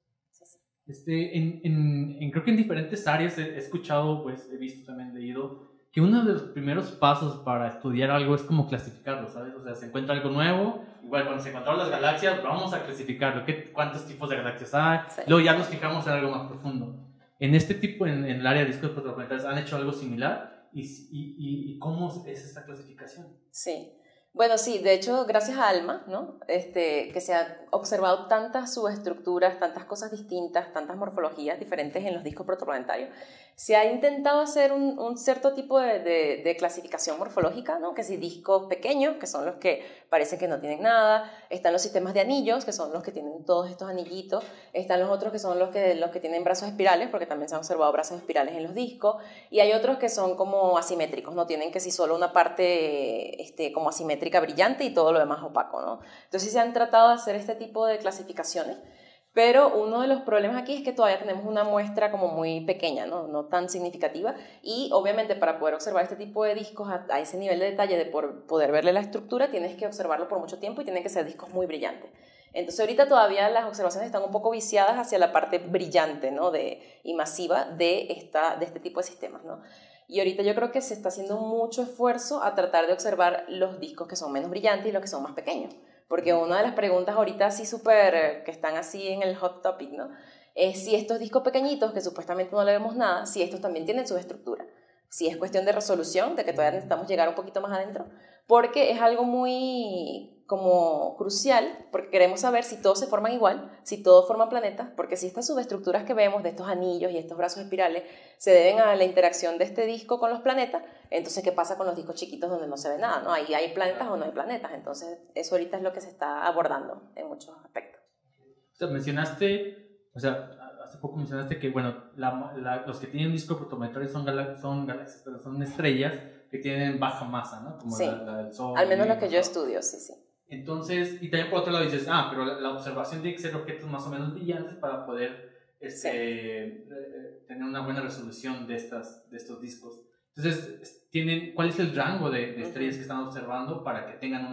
Creo que en diferentes áreas he escuchado, pues he visto, también leído, que uno de los primeros pasos para estudiar algo es como clasificarlo, ¿sabes? O sea, se encuentra algo nuevo, igual cuando se encontraron las galaxias, vamos a clasificarlo, cuántos tipos de galaxias hay, luego ya nos fijamos en algo más profundo. En este tipo, en el área de discos protoplanetarios, ¿han hecho algo similar? ¿Y cómo es esta clasificación? Sí. Bueno, sí, de hecho, gracias a ALMA, ¿no? Que se han observado tantas subestructuras, tantas cosas distintas, tantas morfologías diferentes en los discos protoplanetarios, se ha intentado hacer un cierto tipo de clasificación morfológica, ¿no? Que si discos pequeños, que son los que parecen que no tienen nada, están los sistemas de anillos, que son los que tienen todos estos anillitos, están los otros que son los que tienen brazos espirales, porque también se han observado brazos espirales en los discos, y hay otros que son como asimétricos, no tienen que si solo una parte como asimétrica brillante y todo lo demás opaco, ¿no? Entonces se han tratado de hacer este tipo de clasificaciones, pero uno de los problemas aquí es que todavía tenemos una muestra como muy pequeña, no tan significativa, y obviamente para poder observar este tipo de discos a ese nivel de detalle de poder verle la estructura, tienes que observarlo por mucho tiempo y tienen que ser discos muy brillantes. Entonces ahorita todavía las observaciones están un poco viciadas hacia la parte brillante, ¿no? y masiva de este tipo de sistemas, ¿no? Y ahorita yo creo que se está haciendo mucho esfuerzo a tratar de observar los discos que son menos brillantes y los que son más pequeños. Porque una de las preguntas ahorita así súper, que están así en el hot topic, ¿no? Es si estos discos pequeñitos, que supuestamente no le vemos nada, si estos también tienen su estructura. Si es cuestión de resolución, de que todavía necesitamos llegar un poquito más adentro, porque es algo muy como crucial, porque queremos saber si todos se forman igual, si todos forman planetas, porque si estas subestructuras que vemos de estos anillos y estos brazos espirales se deben a la interacción de este disco con los planetas, entonces ¿qué pasa con los discos chiquitos donde no se ve nada, ¿no? Ahí hay planetas o no hay planetas, entonces eso ahorita es lo que se está abordando en muchos aspectos. O sea, hace poco mencionaste que, bueno, los que tienen disco protoplanetario son galaxias, pero son estrellas que tienen baja masa, ¿no? Como sí, la del Sol. Al menos lo que yo estudio, sí. Entonces, y también por otro lado dices, pero la observación tiene que ser objetos más o menos brillantes para poder tener una buena resolución de estos discos. Entonces, ¿cuál es el rango de estrellas que están observando para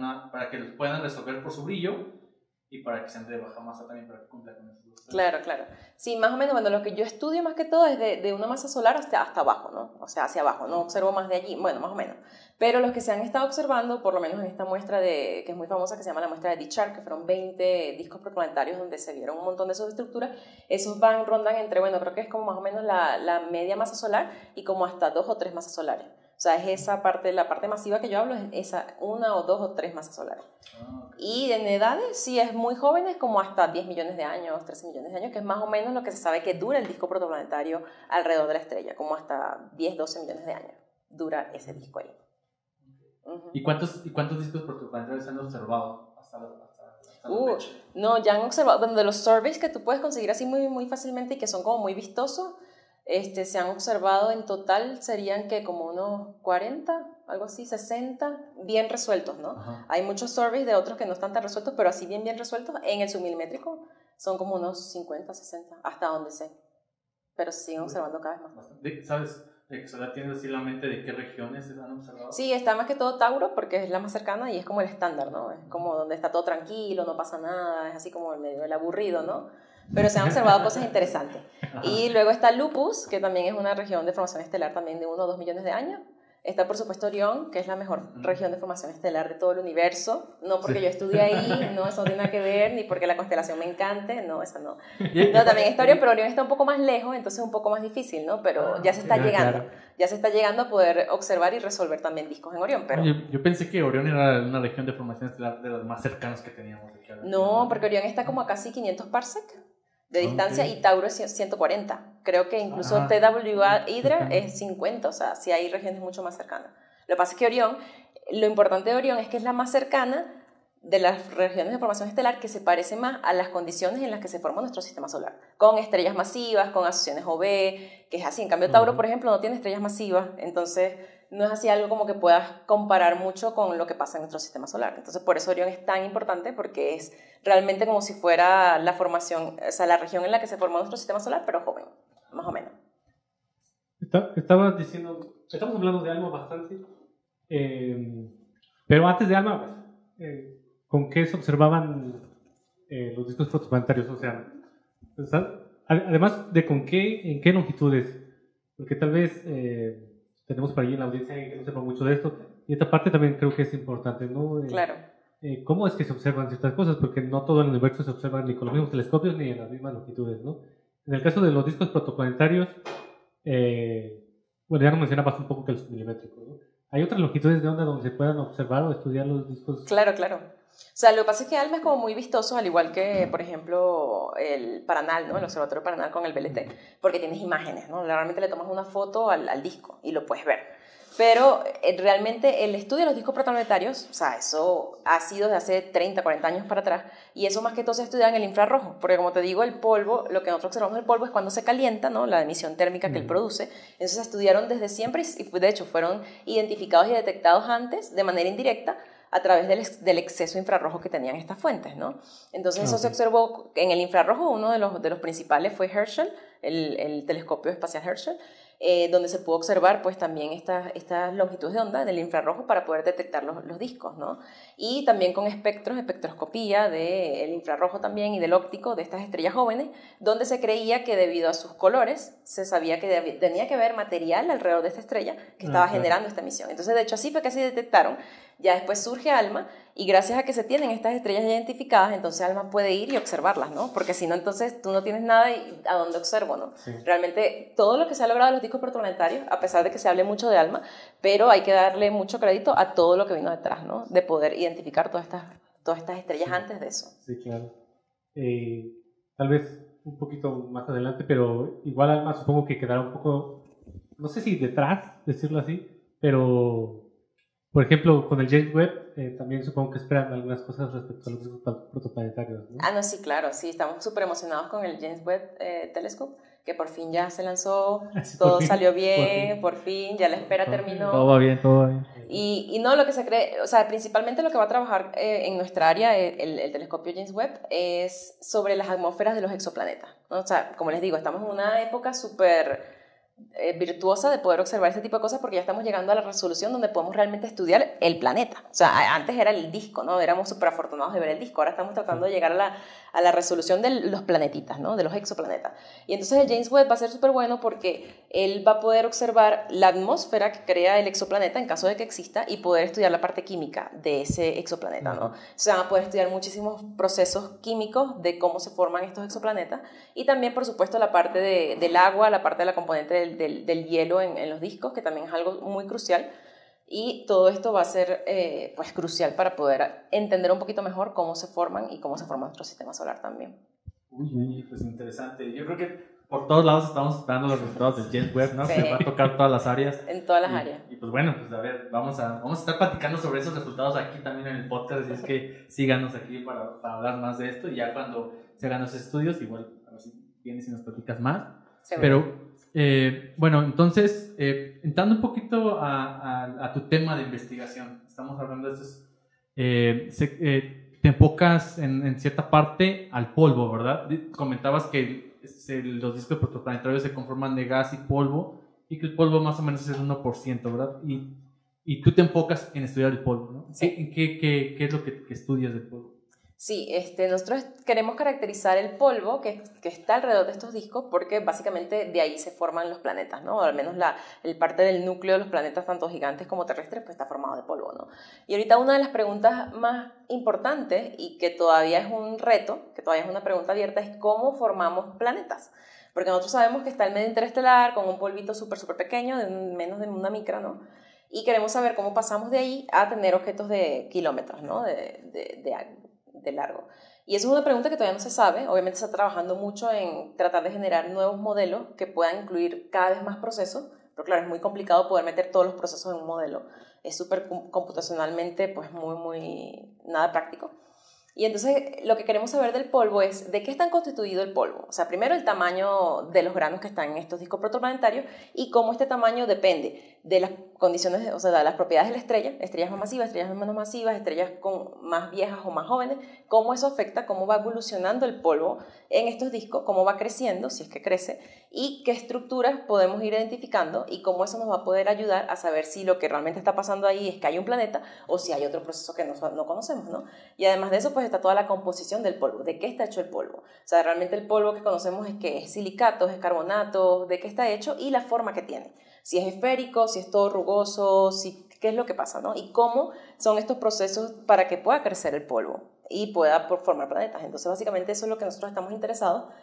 que los puedan resolver por su brillo y para que sean de baja masa también, para que cumplan con esos dos? Claro. Sí, más o menos, bueno, lo que yo estudio más que todo es de una masa solar hasta abajo, ¿no? O sea, hacia abajo, no observo más de allí, bueno, más o menos. Pero los que se han estado observando, por lo menos en esta muestra que es muy famosa, que se llama la muestra de Dichar, que fueron 20 discos protoplanetarios donde se vieron un montón de subestructuras, esos rondan entre, bueno, creo que es como más o menos la media masa solar y como hasta 2 o 3 masas solares. O sea, es esa parte, la parte masiva que yo hablo, es esa 1 o 2 o 3 masas solares. Okay. Y en edades, sí es muy jóvenes, como hasta 10 millones de años, 13 millones de años, que es más o menos lo que se sabe que dura el disco protoplanetario alrededor de la estrella, como hasta 10, 12 millones de años dura ese disco ahí. Uh-huh. ¿Y cuántos discos protoplanetarios se han observado hasta la fecha? No, ya han observado, bueno, de los surveys que tú puedes conseguir así muy, muy fácilmente y que son como muy vistosos, se han observado en total, serían que como unos 40, algo así, 60, bien resueltos, ¿no? Uh-huh. Hay muchos surveys de otros que no están tan resueltos, pero así bien resueltos. En el submilimétrico son como unos 50, 60, hasta donde sé. Pero se siguen observando cada vez más. ¿Sabes de que solo tienes así la mente de qué regiones se han observado? Sí, está más que todo Tauro, porque es la más cercana y es como el estándar, ¿no? Es como donde está todo tranquilo, no pasa nada, es así como medio el aburrido, ¿no? Pero se han observado cosas interesantes. Y luego está Lupus, que también es una región de formación estelar también de 1 o 2 millones de años. Está, por supuesto, Orión, que es la mejor región de formación estelar de todo el universo. No porque yo estudié ahí, no, eso no tiene nada que ver, ni porque la constelación me encante, no, eso no. No, también está Orión, pero Orión está un poco más lejos, entonces es un poco más difícil, ¿no? Pero ya se está llegando. Claro. Ya se está llegando a poder observar y resolver también discos en Orión. Pero... Yo pensé que Orión era una región de formación estelar de las más cercanas que teníamos aquí. No, porque Orión está como a casi 500 parsec de distancia, y Tauro es 140. Creo que incluso TWA Hydra es 50, o sea, sí hay regiones mucho más cercanas. Lo que pasa es que Orión, lo importante de Orión es que es la más cercana de las regiones de formación estelar que se parece más a las condiciones en las que se forma nuestro sistema solar, con estrellas masivas, con asociaciones OB, que es así. En cambio, Tauro, por ejemplo, no tiene estrellas masivas, entonces no es así algo como que puedas comparar mucho con lo que pasa en nuestro sistema solar. Entonces, por eso Orión es tan importante, porque es realmente como si fuera la formación, o sea, la región en la que se formó nuestro sistema solar, pero joven, más o menos. Estabas diciendo, estamos hablando de ALMA bastante, pero antes de ALMA, ¿con qué se observaban los discos protoplanetarios? O sea, además de en qué longitudes, porque tal vez tenemos por ahí en la audiencia que no sepa mucho de esto, y esta parte también creo que es importante, ¿no? Claro. ¿Cómo es que se observan ciertas cosas? Porque no todo el universo se observa ni con los mismos telescopios ni en las mismas longitudes, ¿no? En el caso de los discos protoplanetarios, bueno, ya nos mencionabas un poco que el submilimétrico, ¿no? ¿Hay otras longitudes de onda donde se puedan observar o estudiar los discos? Claro, claro. O sea, lo que pasa es que ALMA es como muy vistoso, al igual que, por ejemplo, el Paranal, ¿no? El observatorio Paranal con el VLT, porque tienes imágenes, ¿no? Realmente le tomas una foto al disco y lo puedes ver. Pero realmente el estudio de los discos protoplanetarios, o sea, eso ha sido desde hace 30, 40 años para atrás, y eso más que todo se estudia en el infrarrojo, porque como te digo, el polvo, lo que nosotros observamos del polvo es cuando se calienta, ¿no? La emisión térmica que él produce. Entonces se estudiaron desde siempre y de hecho fueron identificados y detectados antes de manera indirecta a través del exceso infrarrojo que tenían estas fuentes, ¿no? Entonces eso se observó en el infrarrojo. Uno de los principales fue Herschel, el telescopio espacial Herschel, donde se pudo observar pues también estas longitudes de onda del infrarrojo para poder detectar los discos, ¿no? Y también con espectroscopía del infrarrojo también y del óptico de estas estrellas jóvenes, donde se creía que debido a sus colores se sabía que tenía que haber material alrededor de esta estrella que estaba generando esta emisión. Entonces de hecho así fue que se detectaron. Ya después surge ALMA y gracias a que se tienen estas estrellas identificadas, entonces ALMA puede ir y observarlas, ¿no? Porque si no, entonces tú no tienes nada y ¿a dónde observo, no? Sí. Realmente todo lo que se ha logrado de los discos protoplanetarios, a pesar de que se hable mucho de ALMA, pero hay que darle mucho crédito a todo lo que vino detrás, ¿no? De poder identificar todas estas estrellas antes de eso. Sí, claro. Tal vez un poquito más adelante, pero igual ALMA supongo que quedará un poco, no sé si detrás, decirlo así, pero... Por ejemplo, con el James Webb también supongo que esperan algunas cosas respecto a los discos protoplanetarios, ¿no? Ah, no, sí, claro, sí, estamos súper emocionados con el James Webb Telescope, que por fin ya se lanzó, sí, todo salió bien, por fin, ya la espera terminó. Todo va bien, todo va bien. Y no, lo que se cree, o sea, principalmente lo que va a trabajar en nuestra área, el telescopio James Webb, es sobre las atmósferas de los exoplanetas, ¿no? O sea, como les digo, estamos en una época súper virtuosa de poder observar este tipo de cosas porque ya estamos llegando a la resolución donde podemos realmente estudiar el planeta. O sea, antes era el disco, ¿no? Éramos súper afortunados de ver el disco, ahora estamos tratando de llegar a la resolución de los planetitas, ¿no? De los exoplanetas. Y entonces el James Webb va a ser súper bueno porque él va a poder observar la atmósfera que crea el exoplaneta en caso de que exista y poder estudiar la parte química de ese exoplaneta, ¿no? O sea, van a poder estudiar muchísimos procesos químicos de cómo se forman estos exoplanetas y también, por supuesto, la parte del agua, la parte de la componente del hielo en los discos, que también es algo muy crucial. Y todo esto va a ser pues crucial para poder entender un poquito mejor cómo se forman y cómo se forma nuestro sistema solar también. Uy, pues interesante. Yo creo que por todos lados estamos esperando los resultados del James Webb, ¿no? Sí. Que va a tocar todas las áreas. En todas las áreas. Y pues bueno, pues a ver, vamos a estar platicando sobre esos resultados aquí también en el podcast, así es que síganos aquí para hablar más de esto y ya cuando se hagan los estudios, igual a ver si vienes y nos platicas más. Seguro. Pero bueno, entonces, entrando un poquito a tu tema de investigación, estamos hablando de estos, te enfocas en cierta parte al polvo, ¿verdad? Comentabas que los discos protoplanetarios se conforman de gas y polvo y que el polvo más o menos es el 1%, ¿verdad? Y tú te enfocas en estudiar el polvo, ¿no? Sí. ¿Qué es lo que estudias del polvo? Sí, nosotros queremos caracterizar el polvo que está alrededor de estos discos porque básicamente de ahí se forman los planetas, ¿no? O al menos el parte del núcleo de los planetas, tanto gigantes como terrestres, pues está formado de polvo, ¿no? Y ahorita una de las preguntas más importantes y que todavía es un reto, que todavía es una pregunta abierta, es cómo formamos planetas. Porque nosotros sabemos que está el medio interestelar con un polvito súper pequeño, menos de una micra, ¿no? Y queremos saber cómo pasamos de ahí a tener objetos de kilómetros, ¿no? De largo. Y eso es una pregunta que todavía no se sabe. Obviamente se está trabajando mucho en tratar de generar nuevos modelos que puedan incluir cada vez más procesos, pero claro, es muy complicado poder meter todos los procesos en un modelo. Es súper computacionalmente pues muy nada práctico. Y entonces lo que queremos saber del polvo es de qué está constituido el polvo. O sea, primero el tamaño de los granos que están en estos discos protoplanetarios y cómo este tamaño depende de las condiciones, o sea, de las propiedades de la estrella, estrellas más masivas, estrellas menos masivas, estrellas más viejas o más jóvenes, cómo eso afecta, cómo va evolucionando el polvo en estos discos, cómo va creciendo, si es que crece, y qué estructuras podemos ir identificando y cómo eso nos va a poder ayudar a saber si lo que realmente está pasando ahí es que hay un planeta o si hay otro proceso que no conocemos, ¿no? Y además de eso, pues está toda la composición del polvo, de qué está hecho el polvo. O sea, realmente el polvo que conocemos es que es silicatos, es carbonatos, de qué está hecho y la forma que tiene. Si es esférico, si es todo rugoso, qué es lo que pasa, ¿no? Y cómo son estos procesos para que pueda crecer el polvo y pueda formar planetas. Entonces, básicamente eso es lo que nosotros estamos interesados.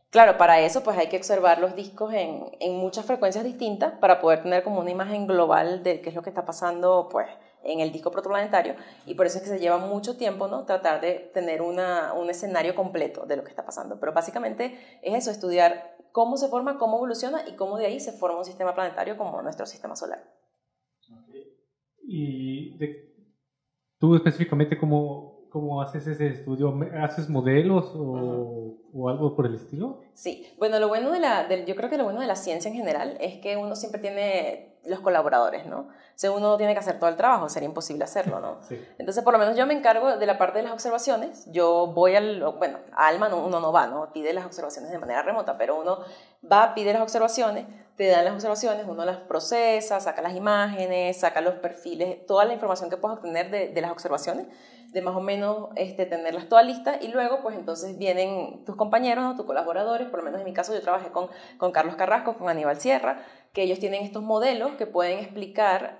Claro, para eso pues hay que observar los discos en muchas frecuencias distintas para poder tener como una imagen global de qué es lo que está pasando pues en el disco protoplanetario, y por eso es que se lleva mucho tiempo, ¿no?, tratar de tener un escenario completo de lo que está pasando. Pero básicamente es eso, estudiar cómo se forma, cómo evoluciona y cómo de ahí se forma un sistema planetario como nuestro sistema solar. Y tú específicamente, ¿cómo haces ese estudio? ¿Haces modelos o algo por el estilo? Sí, bueno, lo bueno yo creo que lo bueno de la ciencia en general es que uno siempre tiene los colaboradores, ¿no? O sea, uno tiene que hacer todo el trabajo, sería imposible hacerlo, ¿no? Sí. Entonces, por lo menos yo me encargo de la parte de las observaciones. Yo voy a ALMA uno no va, ¿no? Pide las observaciones de manera remota, pero uno va, pide las observaciones, te dan las observaciones, uno las procesa, saca las imágenes, saca los perfiles, toda la información que puedes obtener de las observaciones, de más o menos tenerlas todas listas, y luego pues entonces vienen tus compañeros, ¿no?, tus colaboradores. Por lo menos en mi caso yo trabajé con Carlos Carrasco, con Aníbal Sierra, que ellos tienen estos modelos que pueden explicar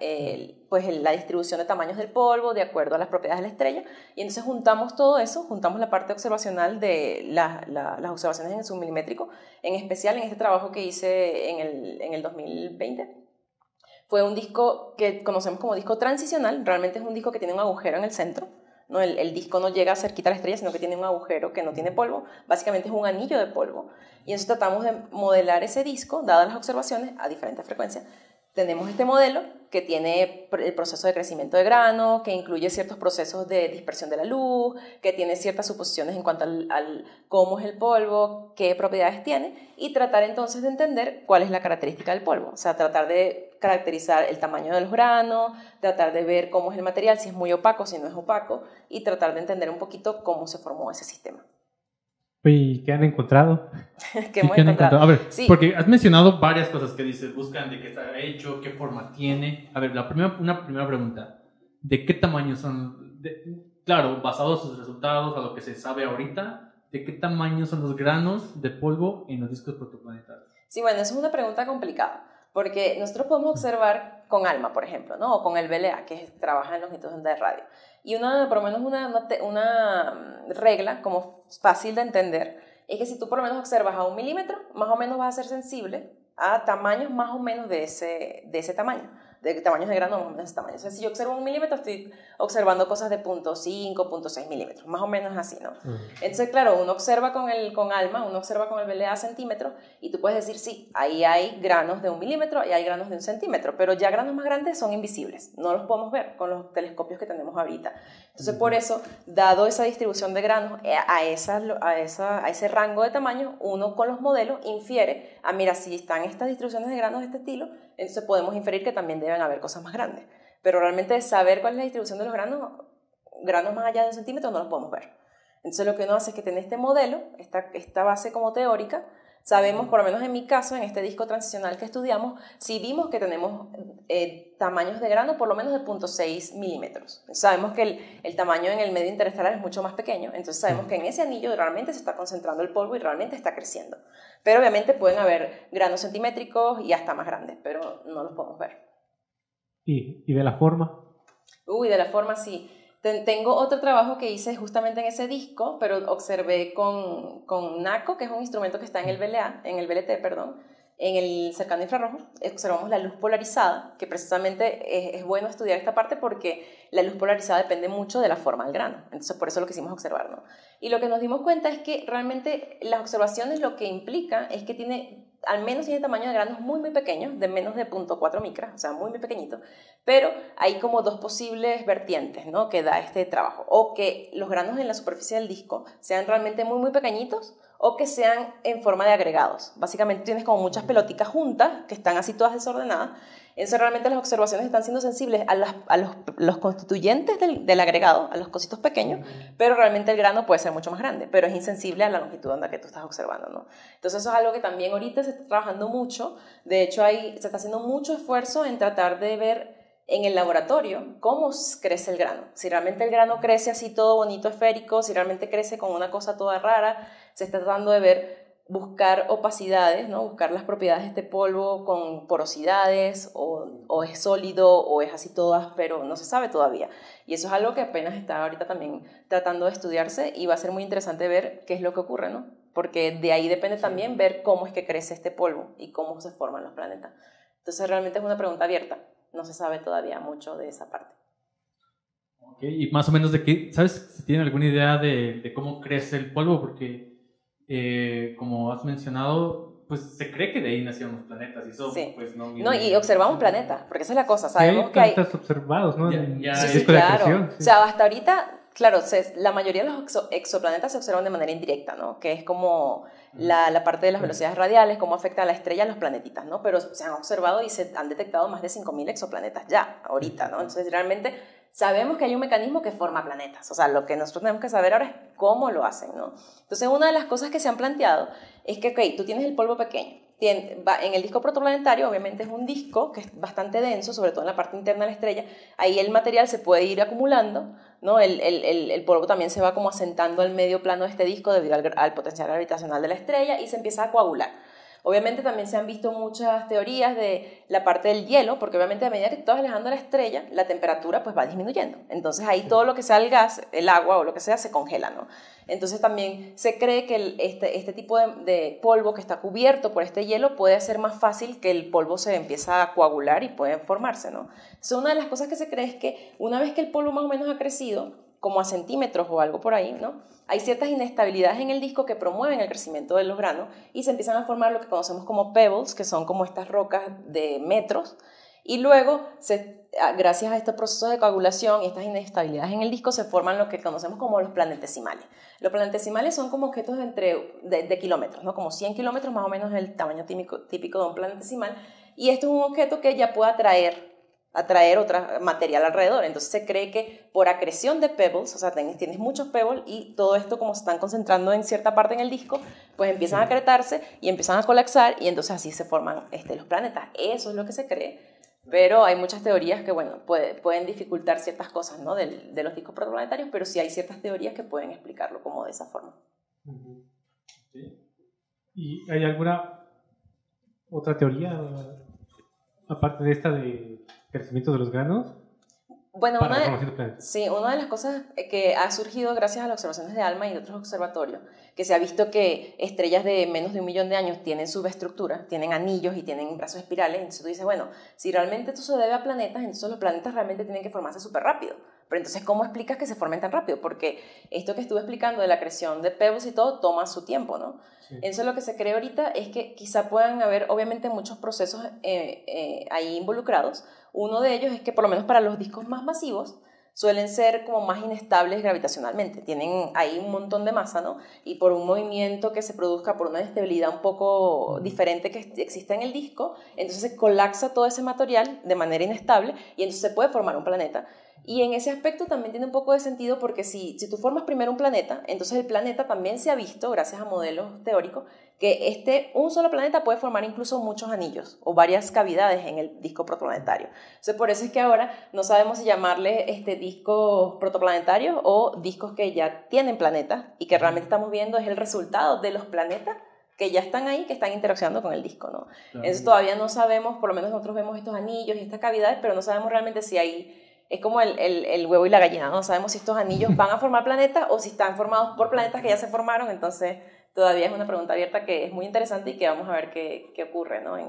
la distribución de tamaños del polvo de acuerdo a las propiedades de la estrella, y entonces juntamos todo eso, juntamos la parte observacional de las observaciones en el submilimétrico, en especial en este trabajo que hice en el 2020. Fue un disco que conocemos como disco transicional. Realmente es un disco que tiene un agujero en el centro, ¿no? El disco no llega cerquita a la estrella, sino que tiene un agujero que no tiene polvo. Básicamente es un anillo de polvo. Y entonces tratamos de modelar ese disco, dadas las observaciones a diferentes frecuencias. Tenemos este modelo que tiene el proceso de crecimiento de grano, que incluye ciertos procesos de dispersión de la luz, que tiene ciertas suposiciones en cuanto al cómo es el polvo, qué propiedades tiene, y tratar entonces de entender cuál es la característica del polvo. O sea, tratar de caracterizar el tamaño de los granos, tratar de ver cómo es el material, si es muy opaco, si no es opaco, y tratar de entender un poquito cómo se formó ese sistema. ¿Y qué han encontrado? ¿Qué hemos encontrado? A ver, sí. Porque has mencionado varias cosas que dices, buscan de qué está hecho, qué forma tiene. A ver, una primera pregunta, ¿de qué tamaño son? Claro, basados en sus resultados, a lo que se sabe ahorita, ¿de qué tamaño son los granos de polvo en los discos protoplanetarios? Sí, bueno, eso es una pregunta complicada, porque nosotros podemos observar con ALMA, por ejemplo, ¿no?, o con el VLA, que trabaja en longitud de onda de radio. Y por lo menos una regla como fácil de entender es que si tú por lo menos observas a 1 milímetro, más o menos vas a ser sensible a tamaños más o menos de ese tamaño, de tamaños de grano más o menos de ese tamaño. O sea, si yo observo 1 milímetro, estoy observando cosas de 0.5, 0.6 milímetros, más o menos así, ¿no? Entonces, claro, uno observa con ALMA, uno observa con el VLA centímetros, y tú puedes decir, sí, ahí hay granos de 1 milímetro y hay granos de 1 centímetro, pero ya granos más grandes son invisibles, no los podemos ver con los telescopios que tenemos ahorita. Entonces, por eso, dado esa distribución de granos a ese rango de tamaño, uno con los modelos infiere, mira, si están estas distribuciones de granos de este estilo, entonces podemos inferir que también deben haber cosas más grandes. Pero realmente saber cuál es la distribución de los granos más allá de 1 centímetro, no los podemos ver. Entonces lo que uno hace es que tiene este modelo, esta base como teórica. Sabemos, por lo menos en mi caso, en este disco transicional que estudiamos, sí vimos que tenemos tamaños de grano por lo menos de 0.6 milímetros. Sabemos que el tamaño en el medio interestelar es mucho más pequeño, entonces sabemos que en ese anillo realmente se está concentrando el polvo y realmente está creciendo. Pero obviamente pueden haber granos centimétricos y hasta más grandes, pero no los podemos ver. ¿Y de la forma? De la forma sí. Tengo otro trabajo que hice justamente en ese disco, pero observé con NACO, que es un instrumento que está en el VLT, en el cercano infrarrojo. Observamos la luz polarizada, que precisamente es bueno estudiar esta parte porque la luz polarizada depende mucho de la forma del grano. Entonces, por eso lo quisimos observar, ¿no? Y lo que nos dimos cuenta es que realmente las observaciones lo que implica es que al menos tiene tamaño de granos muy, muy pequeños, de menos de 0.4 micras, o sea, muy, muy pequeñito, pero hay como dos posibles vertientes, ¿no?, que da este trabajo, o que los granos en la superficie del disco sean realmente muy, muy pequeñlos, o que sean en forma de agregados. Básicamente tienes como muchas pelotitas juntas, que están así todas desordenadas. Entonces realmente las observaciones están siendo sensibles a los constituyentes del agregado, a los cositos pequeños, pero realmente el grano puede ser mucho más grande, pero es insensible a la longitud de onda que tú estás observando, ¿no? Entonces eso es algo que también ahorita se está trabajando mucho. De hecho se está haciendo mucho esfuerzo en tratar de ver en el laboratorio cómo crece el grano. Si realmente el grano crece así todo bonito, esférico, si realmente crece con una cosa toda rara. Se está tratando de buscar opacidades, ¿no?, buscar las propiedades de este polvo con porosidades, o es sólido o es así todo áspero, no se sabe todavía. Y eso es algo que apenas está ahorita también tratando de estudiarse, y va a ser muy interesante ver qué es lo que ocurre, ¿no? porque de ahí depende también ver cómo es que crece este polvo y cómo se forman los planetas. Entonces realmente es una pregunta abierta, no se sabe todavía mucho de esa parte. Okay. Y más o menos de qué, ¿sabes si tienen alguna idea de cómo crece el polvo? Porque como has mencionado, pues se cree que de ahí nacieron los planetas y eso sí. pues no... No, y observamos planetas, porque esa es la cosa, sabemos que hay planetas observados, ¿no? Sí, claro. O sea, hasta ahorita, claro, la mayoría de los exoplanetas se observan de manera indirecta, ¿no? Que es como la parte de las velocidades radiales, cómo afecta a la estrella a los planetitas, ¿no? Pero se han observado y se han detectado más de 5.000 exoplanetas ya, ahorita, ¿no? Entonces, realmente sabemos que hay un mecanismo que forma planetas. O sea, lo que nosotros tenemos que saber ahora es cómo lo hacen, ¿no? Entonces, una de las cosas que se han planteado es que, ok, tú tienes el polvo pequeño. En el disco protoplanetario, obviamente, es un disco que es bastante denso, sobre todo en la parte interna de la estrella. Ahí el material se puede ir acumulando, ¿no? El polvo también se va como asentando al medio plano de este disco debido al potencial gravitacional de la estrella y se empieza a coagular. Obviamente también se han visto muchas teorías de la parte del hielo, porque obviamente a medida que tú vas alejando a la estrella, la temperatura pues va disminuyendo. Entonces ahí todo lo que sea el gas, el agua o lo que sea, se congela, ¿no? Entonces también se cree que este tipo de polvo que está cubierto por este hielo puede hacer más fácil que el polvo se empiece a coagular y puede formarse, ¿no? Entonces una de las cosas que se cree es que una vez que el polvo más o menos ha crecido, como a centímetros o algo por ahí, ¿no? Hay ciertas inestabilidades en el disco que promueven el crecimiento de los granos y se empiezan a formar lo que conocemos como pebbles, que son como estas rocas de metros, y luego, gracias a estos procesos de coagulación y estas inestabilidades en el disco, se forman lo que conocemos como los planetesimales. Los planetesimales son como objetos de kilómetros, ¿no? Como 100 kilómetros más o menos es el tamaño típico de un planetesimal, y esto es un objeto que ya puede atraer otro material alrededor. Entonces se cree que por acreción de pebbles, o sea, tienes muchos pebbles y todo esto como se están concentrando en cierta parte en el disco, pues empiezan a acretarse y empiezan a colapsar y entonces así se forman los planetas. Eso es lo que se cree, pero hay muchas teorías que, bueno, pueden dificultar ciertas cosas, ¿no? de los discos protoplanetarios, pero sí hay ciertas teorías que pueden explicarlo como de esa forma. Sí. ¿Y hay alguna otra teoría aparte de esta de crecimiento de los granos? Bueno, una de las cosas que ha surgido gracias a las observaciones de ALMA y de otros observatorios, que se ha visto que estrellas de menos de 1 millón de años tienen subestructura, tienen anillos y tienen brazos espirales. Entonces tú dices, bueno, si realmente esto se debe a planetas, entonces los planetas realmente tienen que formarse súper rápido. Pero entonces, ¿cómo explicas que se formen tan rápido? Porque esto que estuve explicando de la creación de pebbles y todo toma su tiempo, ¿no? Sí. Entonces lo que se cree ahorita es que quizá puedan haber, obviamente, muchos procesos ahí involucrados. Uno de ellos es que, por lo menos para los discos más masivos, suelen ser como más inestables gravitacionalmente. Tienen ahí un montón de masa, ¿no? Y por un movimiento que se produzca, por una estabilidad un poco diferente que existe en el disco, entonces se colapsa todo ese material de manera inestable y entonces se puede formar un planeta. Y en ese aspecto también tiene un poco de sentido porque si tú formas primero un planeta, entonces el planeta también se ha visto, gracias a modelos teóricos, que un solo planeta puede formar incluso muchos anillos o varias cavidades en el disco protoplanetario. Entonces por eso es que ahora no sabemos si llamarle discos protoplanetarios o discos que ya tienen planetas y que realmente estamos viendo es el resultado de los planetas que ya están ahí, que están interaccionando con el disco, ¿no? Claro. Entonces todavía no sabemos, por lo menos nosotros vemos estos anillos y estas cavidades, pero no sabemos realmente si hay... Es como el huevo y la gallina, no sabemos si estos anillos van a formar planetas o si están formados por planetas que ya se formaron, entonces todavía es una pregunta abierta que es muy interesante y que vamos a ver qué ocurre, ¿no?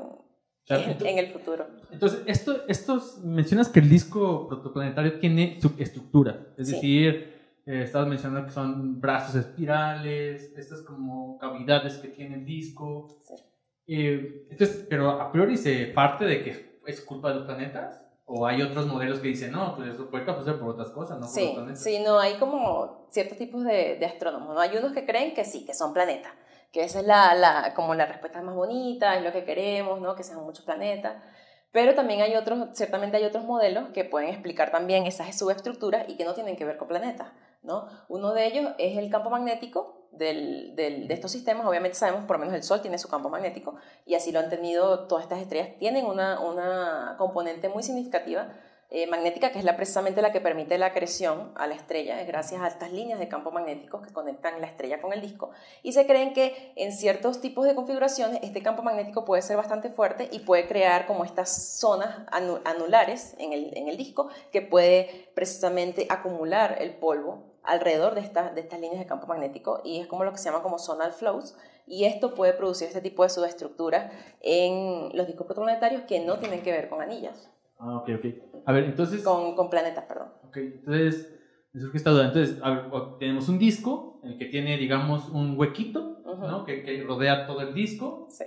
en el futuro. Entonces, mencionas que el disco protoplanetario tiene subestructura, es decir, estabas mencionando que son brazos espirales, estas como cavidades que tiene el disco. Sí. Entonces, pero a priori se parte de que es culpa de los planetas. ¿O hay otros modelos que dicen, no, pues eso puede causar por otras cosas, no por los planetas? Sí, no, hay como ciertos tipos de astrónomos, ¿no? Hay unos que creen que sí, que son planetas, que esa es como la respuesta más bonita, es lo que queremos, ¿no? Que sean muchos planetas. Pero también ciertamente hay otros modelos que pueden explicar también esas subestructuras y que no tienen que ver con planetas, ¿no? Uno de ellos es el campo magnético de estos sistemas. Obviamente sabemos, por lo menos el Sol tiene su campo magnético y así lo han tenido todas estas estrellas. Tienen una componente muy significativa magnética, que es precisamente la que permite la acreción a la estrella, es gracias a estas líneas de campo magnético que conectan la estrella con el disco, y se creen que en ciertos tipos de configuraciones este campo magnético puede ser bastante fuerte y puede crear como estas zonas anulares en el disco que puede precisamente acumular el polvo alrededor de estas líneas de campo magnético y es como lo que se llama como zonal flows y esto puede producir este tipo de subestructuras en los discos protoplanetarios que no tienen que ver con anillas. Ah, ok. A ver, entonces... Con planetas, perdón. Ok, entonces, me surge esta duda. Entonces, a ver, tenemos un disco en el que tiene, digamos, un huequito, ¿no? Que rodea todo el disco. Sí.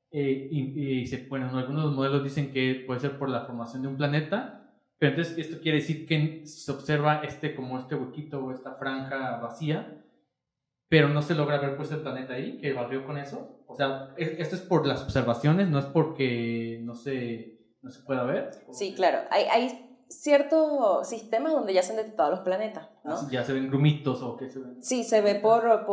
Bueno, algunos modelos dicen que puede ser por la formación de un planeta. Pero entonces esto quiere decir que se observa como este huequito o esta franja vacía, pero no se logra ver pues el planeta ahí, que barrió con eso. O sea, esto es por las observaciones, no es porque no se pueda ver. Sí, claro. Hay ciertos sistemas donde ya se han detectado los planetas, ¿no? Ya se ven grumitos o qué se ven. Sí, se ve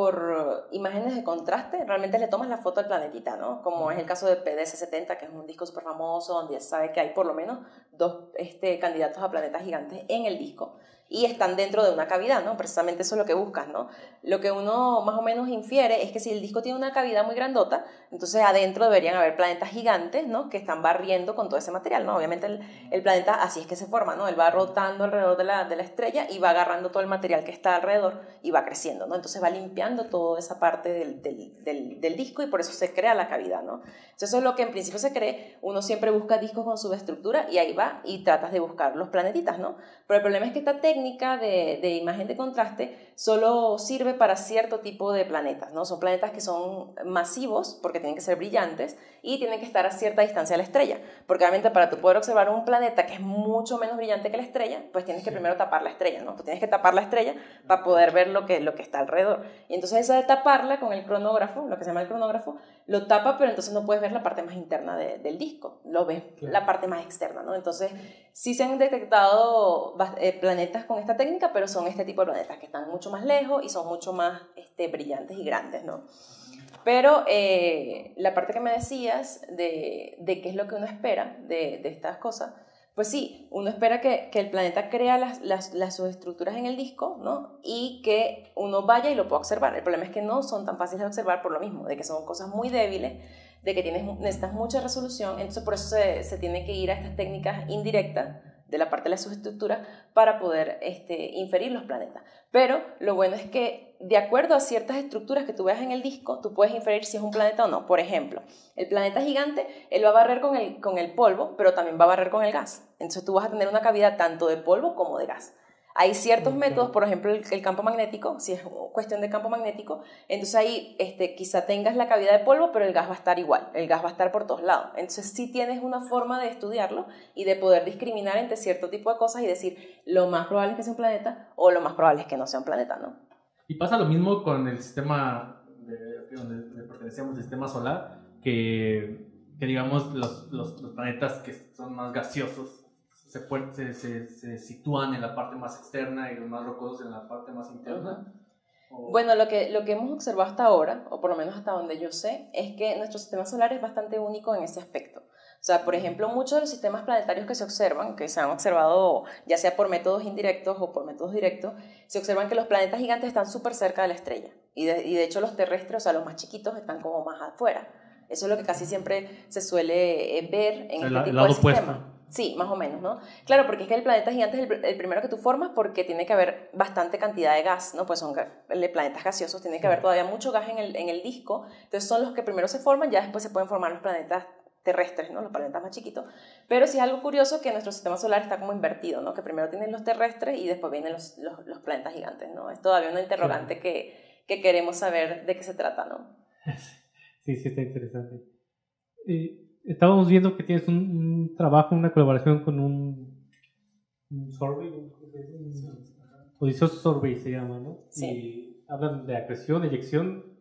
por imágenes de contraste. Realmente le tomas la foto al planetita, ¿no? Como es el caso de PDS-70, que es un disco súper famoso, donde ya se sabe que hay por lo menos 2 candidatos a planetas gigantes en el disco. Y están dentro de una cavidad, ¿no? Precisamente eso es lo que buscas, ¿no? Lo que uno más o menos infiere es que si el disco tiene una cavidad muy grandota, entonces adentro deberían haber planetas gigantes, ¿no? Que están barriendo con todo ese material, ¿no? Obviamente el planeta así es que se forma, ¿no? Él va rotando alrededor de la estrella y va agarrando todo el material que está alrededor y va creciendo, ¿no? Entonces va limpiando toda esa parte del disco y por eso se crea la cavidad, ¿no? Entonces eso es lo que en principio se cree. Uno siempre busca discos con subestructura y ahí va y tratas de buscar los planetitas, ¿no? Pero el problema es que esta técnica de imagen de contraste solo sirve para cierto tipo de planetas, ¿no? Son planetas que son masivos porque tienen que ser brillantes y tienen que estar a cierta distancia de la estrella, porque obviamente para tú poder observar un planeta que es mucho menos brillante que la estrella, pues tienes que primero tapar la estrella, ¿no? Tú tienes que tapar la estrella para poder ver lo que está alrededor. Y entonces esa de taparla con el cronógrafo, lo que se llama el cronógrafo, lo tapa, pero entonces no puedes ver la parte más interna del disco, lo ves la parte más externa, ¿no? Entonces sí se han detectado planetas con esta técnica, pero son este tipo de planetas que están mucho más lejos y son mucho más brillantes y grandes, ¿no? Pero la parte que me decías de qué es lo que uno espera de estas cosas, pues sí, uno espera que el planeta crea las subestructuras en el disco, ¿no? Y que uno vaya y lo pueda observar. El problema es que no son tan fáciles de observar por lo mismo, de que son cosas muy débiles, de que necesitas mucha resolución, entonces por eso se tiene que ir a estas técnicas indirectas de la parte de la subestructura para poder inferir los planetas. Pero lo bueno es que de acuerdo a ciertas estructuras que tú veas en el disco, tú puedes inferir si es un planeta o no. Por ejemplo, el planeta gigante, él va a barrer con el polvo, pero también va a barrer con el gas. Entonces tú vas a tener una cavidad tanto de polvo como de gas. Hay ciertos métodos, por ejemplo el campo magnético, si es cuestión de campo magnético, entonces ahí quizá tengas la cavidad de polvo, pero el gas va a estar igual, el gas va a estar por todos lados. Entonces sí tienes una forma de estudiarlo y de poder discriminar entre cierto tipo de cosas y decir lo más probable es que sea un planeta o lo más probable es que no sea un planeta, ¿no? Y pasa lo mismo con el sistema donde pertenecemos, el sistema solar, que digamos los planetas que son más gaseosos se sitúan en la parte más externa y los más rocosos en la parte más interna. Bueno, lo que hemos observado hasta ahora, o por lo menos hasta donde yo sé, es que nuestro sistema solar es bastante único en ese aspecto. O sea, por ejemplo, muchos de los sistemas planetarios que se observan, que se han observado ya sea por métodos indirectos o por métodos directos, se observan que los planetas gigantes están súper cerca de la estrella. Y de hecho los terrestres, o sea, los más chiquitos, están como más afuera. Eso es lo que casi siempre se suele ver en este tipo de sistemas. Sí, más o menos, ¿no? Claro, porque es que el planeta gigante es el primero que tú formas porque tiene que haber bastante cantidad de gas, ¿no? Pues son planetas gaseosos, tiene que haber todavía mucho gas en el disco, entonces son los que primero se forman, ya después se pueden formar los planetas terrestres, ¿no? Los planetas más chiquitos. Pero sí es algo curioso que nuestro sistema solar está como invertido, ¿no? Que primero tienen los terrestres y después vienen los planetas gigantes, ¿no? Es todavía una interrogante que queremos saber de qué se trata, ¿no? Sí, está interesante. Estábamos viendo que tienes un trabajo, una colaboración con un survey, Odysseus Survey se llama, ¿no? Sí. Y hablan de acreción, eyección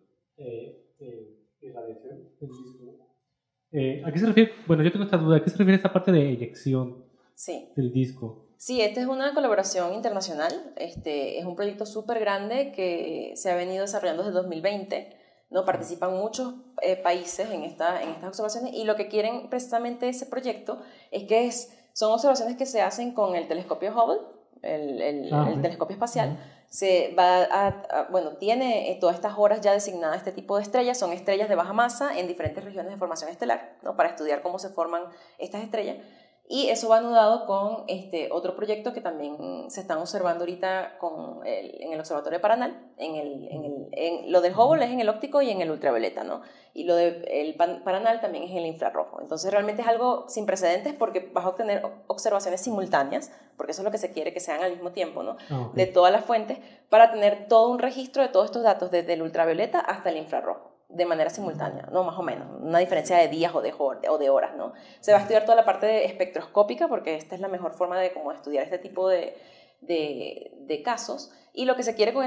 y radiación del disco. ¿A qué se refiere? Bueno, yo tengo esta duda. ¿A qué se refiere esta parte de eyección del disco? Sí, esta es una colaboración internacional. Es un proyecto súper grande que se ha venido desarrollando desde 2020. ¿No? Participan muchos países en estas observaciones y lo que quieren precisamente ese proyecto es que son observaciones que se hacen con el telescopio Hubble, el telescopio espacial. Se va tiene todas estas horas ya designadas este tipo de estrellas, son estrellas de baja masa en diferentes regiones de formación estelar, ¿no? Para estudiar cómo se forman estas estrellas. Y eso va anudado con otro proyecto que también se están observando ahorita en el Observatorio de Paranal. Lo del Hubble es en el óptico y en el ultravioleta, ¿no? Y lo del Paranal también es en el infrarrojo. Entonces realmente es algo sin precedentes porque vas a obtener observaciones simultáneas, porque eso es lo que se quiere, que sean al mismo tiempo, ¿no? De todas las fuentes, para tener todo un registro de todos estos datos, desde el ultravioleta hasta el infrarrojo, de manera simultánea, ¿no? Más o menos, una diferencia de días o de horas, ¿no? Se va a estudiar toda la parte espectroscópica, porque esta es la mejor forma de como estudiar este tipo de casos, y lo que se quiere con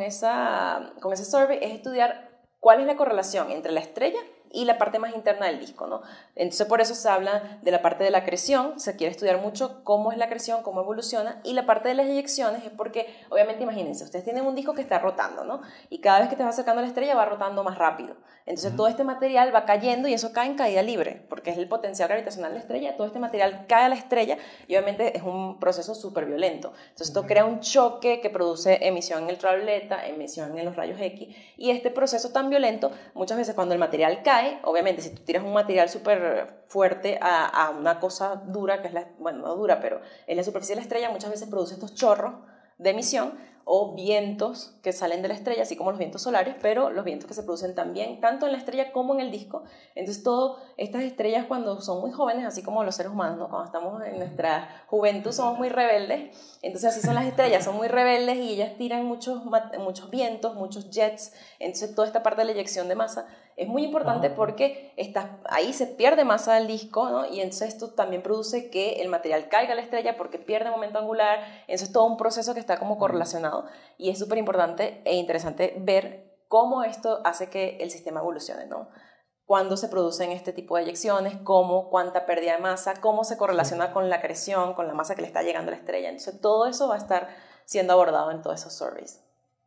ese survey es estudiar cuál es la correlación entre la estrella y la parte más interna del disco, ¿no? Entonces por eso se habla de la parte de la acreción, se quiere estudiar mucho cómo es la acreción, cómo evoluciona, y la parte de las eyecciones es porque, obviamente, imagínense, ustedes tienen un disco que está rotando, ¿no? Y cada vez que te va acercando a la estrella va rotando más rápido. Entonces todo este material va cayendo y eso cae en caída libre, porque es el potencial gravitacional de la estrella, todo este material cae a la estrella y obviamente es un proceso súper violento. Entonces esto crea un choque que produce emisión en el ultravioleta, emisión en los rayos X, y este proceso tan violento, muchas veces cuando el material cae, obviamente si tú tiras un material súper fuerte a una cosa dura, que es bueno, no dura, pero en la superficie de la estrella, muchas veces produce estos chorros de emisión o vientos que salen de la estrella, así como los vientos solares, pero los vientos que se producen también, tanto en la estrella como en el disco. Entonces, todas estas estrellas, cuando son muy jóvenes, así como los seres humanos, ¿no? Cuando estamos en nuestra juventud, somos muy rebeldes. Entonces, así son las estrellas, son muy rebeldes y ellas tiran muchos vientos, muchos jets. Entonces, toda esta parte de la eyección de masa es muy importante porque ahí se pierde masa del disco, ¿no? Y entonces esto también produce que el material caiga a la estrella porque pierde momento angular. Entonces, es todo un proceso que está como correlacionado. Y es súper importante e interesante ver cómo esto hace que el sistema evolucione, ¿no? Cuándo se producen este tipo de eyecciones, cuánta pérdida de masa, cómo se correlaciona con la acreción, con la masa que le está llegando a la estrella. Entonces todo eso va a estar siendo abordado en todos esos surveys.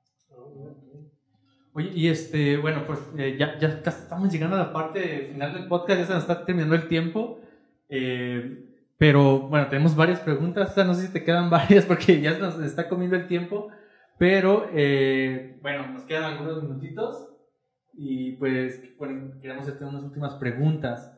Oye, y bueno, pues ya estamos llegando a la parte final del podcast, ya se nos está terminando el tiempo. Pero bueno, tenemos varias preguntas, o sea, no sé si te quedan varias porque ya se nos está comiendo el tiempo, pero bueno, nos quedan algunos minutitos y pues bueno, queremos hacer unas últimas preguntas.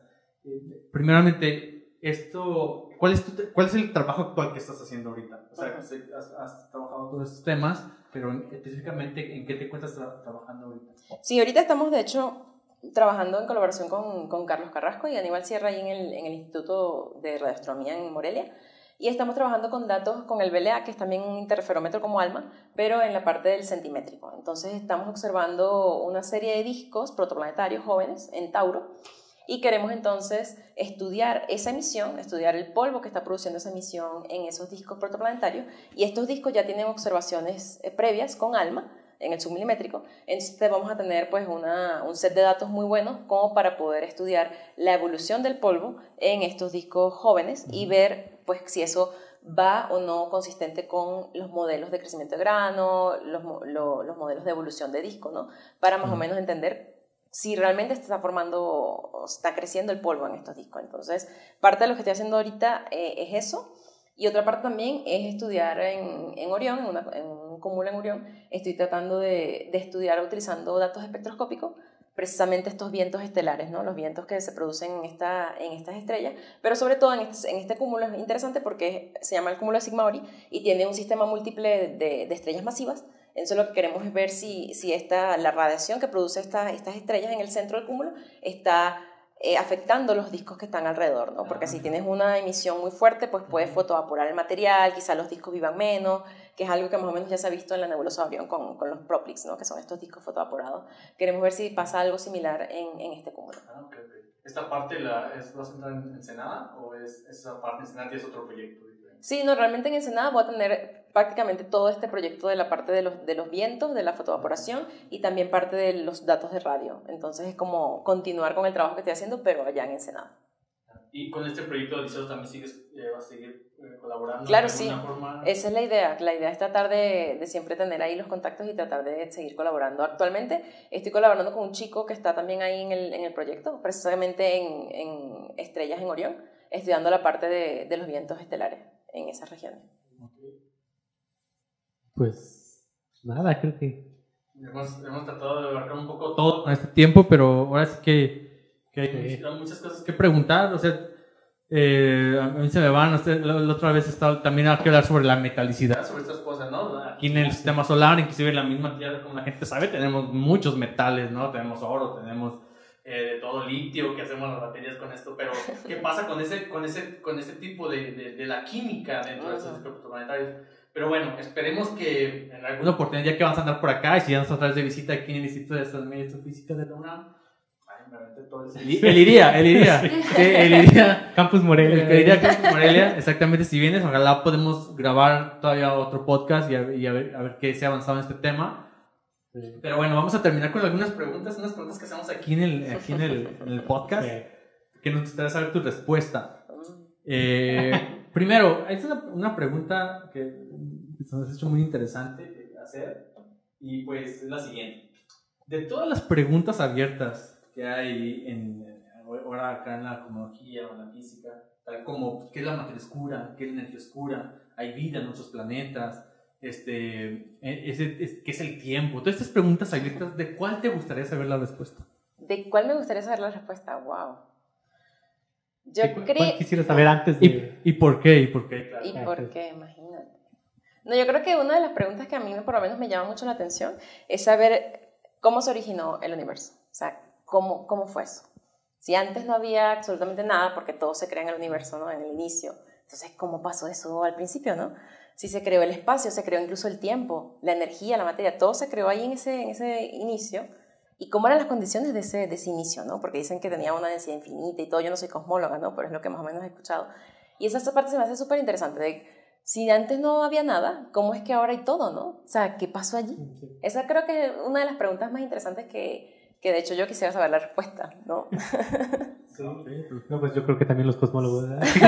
Primeramente, ¿cuál es el trabajo actual que estás haciendo ahorita? O sea, has trabajado todos estos temas, pero específicamente, ¿en qué te encuentras trabajando ahorita? Sí, ahorita estamos de hecho trabajando en colaboración con Carlos Carrasco y Aníbal Sierra ahí en el Instituto de Radioastronomía en Morelia, y estamos trabajando con datos con el VLA, que es también un interferómetro como ALMA, pero en la parte del centimétrico. Entonces estamos observando una serie de discos protoplanetarios jóvenes en Tauro, y queremos entonces estudiar esa emisión, estudiar el polvo que está produciendo esa emisión en esos discos protoplanetarios, y estos discos ya tienen observaciones previas con ALMA en el submilimétrico. Entonces vamos a tener pues un set de datos muy buenos como para poder estudiar la evolución del polvo en estos discos jóvenes y ver pues si eso va o no consistente con los modelos de crecimiento de grano, los modelos de evolución de disco, ¿no? Para más o menos entender si realmente está creciendo el polvo en estos discos. Entonces, parte de lo que estoy haciendo ahorita es eso. Y otra parte también es estudiar en Orión, en un cúmulo en Orión. Estoy tratando de estudiar utilizando datos espectroscópicos precisamente estos vientos estelares, ¿no? Los vientos que se producen en estas estrellas, pero sobre todo en este cúmulo es interesante porque se llama el cúmulo de Sigma Ori y tiene un sistema múltiple de estrellas masivas. Entonces lo que queremos es ver si la radiación que produce estas estrellas en el centro del cúmulo está afectando los discos que están alrededor, ¿no? Porque si tienes una emisión muy fuerte, pues puedes fotoevaporar el material, quizás los discos vivan menos, que es algo que más o menos ya se ha visto en la nebulosa Orión con los Proplix, ¿no? Que son estos discos fotoevaporados. Queremos ver si pasa algo similar en este cúmulo. Okay. ¿Esta parte va a centrar en Ensenada o esa parte de Ensenada es otro proyecto? Sí, no, realmente en Ensenada voy a tener prácticamente todo este proyecto de la parte de los vientos, de la fotoevaporación y también parte de los datos de radio. Entonces es como continuar con el trabajo que estoy haciendo, pero allá en Ensenada. ¿Y con este proyecto de Liceo también vas a seguir colaborando? Claro, sí. Forma? Esa es la idea. La idea es tratar de siempre tener ahí los contactos y tratar de seguir colaborando. Actualmente estoy colaborando con un chico que está también ahí en el proyecto, precisamente en Estrellas en Orión, estudiando la parte de los vientos estelares en esas regiones. Pues nada, creo que hemos tratado de abarcar un poco todo en este tiempo, pero ahora sí que hay muchas cosas que preguntar. O sea, A mí se me van, la otra vez estaba también hay que hablar sobre la metalicidad, sobre estas cosas, ¿no? Aquí en el sistema solar, inclusive en la misma Tierra, como la gente sabe, tenemos muchos metales, ¿no? Tenemos oro, tenemos de todo litio, que hacemos las baterías con esto, pero ¿qué pasa con ese tipo de la química dentro de estos discos planetarios? Pero bueno, esperemos que en alguna oportunidad, ya que vamos a andar por acá, y si vamos a traer de visita aquí en el Instituto de Astronomía y Física de la UNAM, él iría Campus Morelia. iría a Campus Morelia, exactamente. Si vienes, ojalá podemos grabar todavía otro podcast y a ver qué se ha avanzado en este tema. Pero bueno, vamos a terminar con algunas preguntas, unas preguntas que hacemos aquí en el podcast, que nos gustaría saber tu respuesta. Primero, es una pregunta que nos ha hecho muy interesante hacer, y pues es la siguiente. De todas las preguntas abiertas que hay ahora acá en la cosmología o en la física, tal como ¿qué es la materia oscura? ¿Qué es la energía oscura? ¿Hay vida en otros planetas? ¿Qué es el tiempo? Todas estas preguntas abiertas, ¿de cuál te gustaría saber la respuesta? ¿De cuál me gustaría saber la respuesta? Wow. ¿Cuál quisiera saber antes de...? ¿Y por qué? ¿Y por qué? Claro. ¿Y por qué? Imagínate. No, yo creo que una de las preguntas que a mí por lo menos me llama mucho la atención es saber cómo se originó el universo. O sea, ¿cómo fue eso? Si antes no había absolutamente nada, porque todo se crea en el universo, ¿no? En el inicio. Entonces, ¿cómo pasó eso al principio, no? Si se creó el espacio, se creó incluso el tiempo, la energía, la materia, todo se creó ahí en ese inicio. ¿Y cómo eran las condiciones de ese inicio, no? Porque dicen que tenía una densidad infinita y todo. Yo no soy cosmóloga, ¿no? Pero es lo que más o menos he escuchado. Y esa parte se me hace súper interesante. De, si antes no había nada, ¿cómo es que ahora hay todo, no? O sea, ¿qué pasó allí? Esa creo que es una de las preguntas más interesantes que de hecho yo quisiera saber la respuesta, ¿no? Sí. No, pues yo creo que también los cosmólogos, ¿verdad? Sí.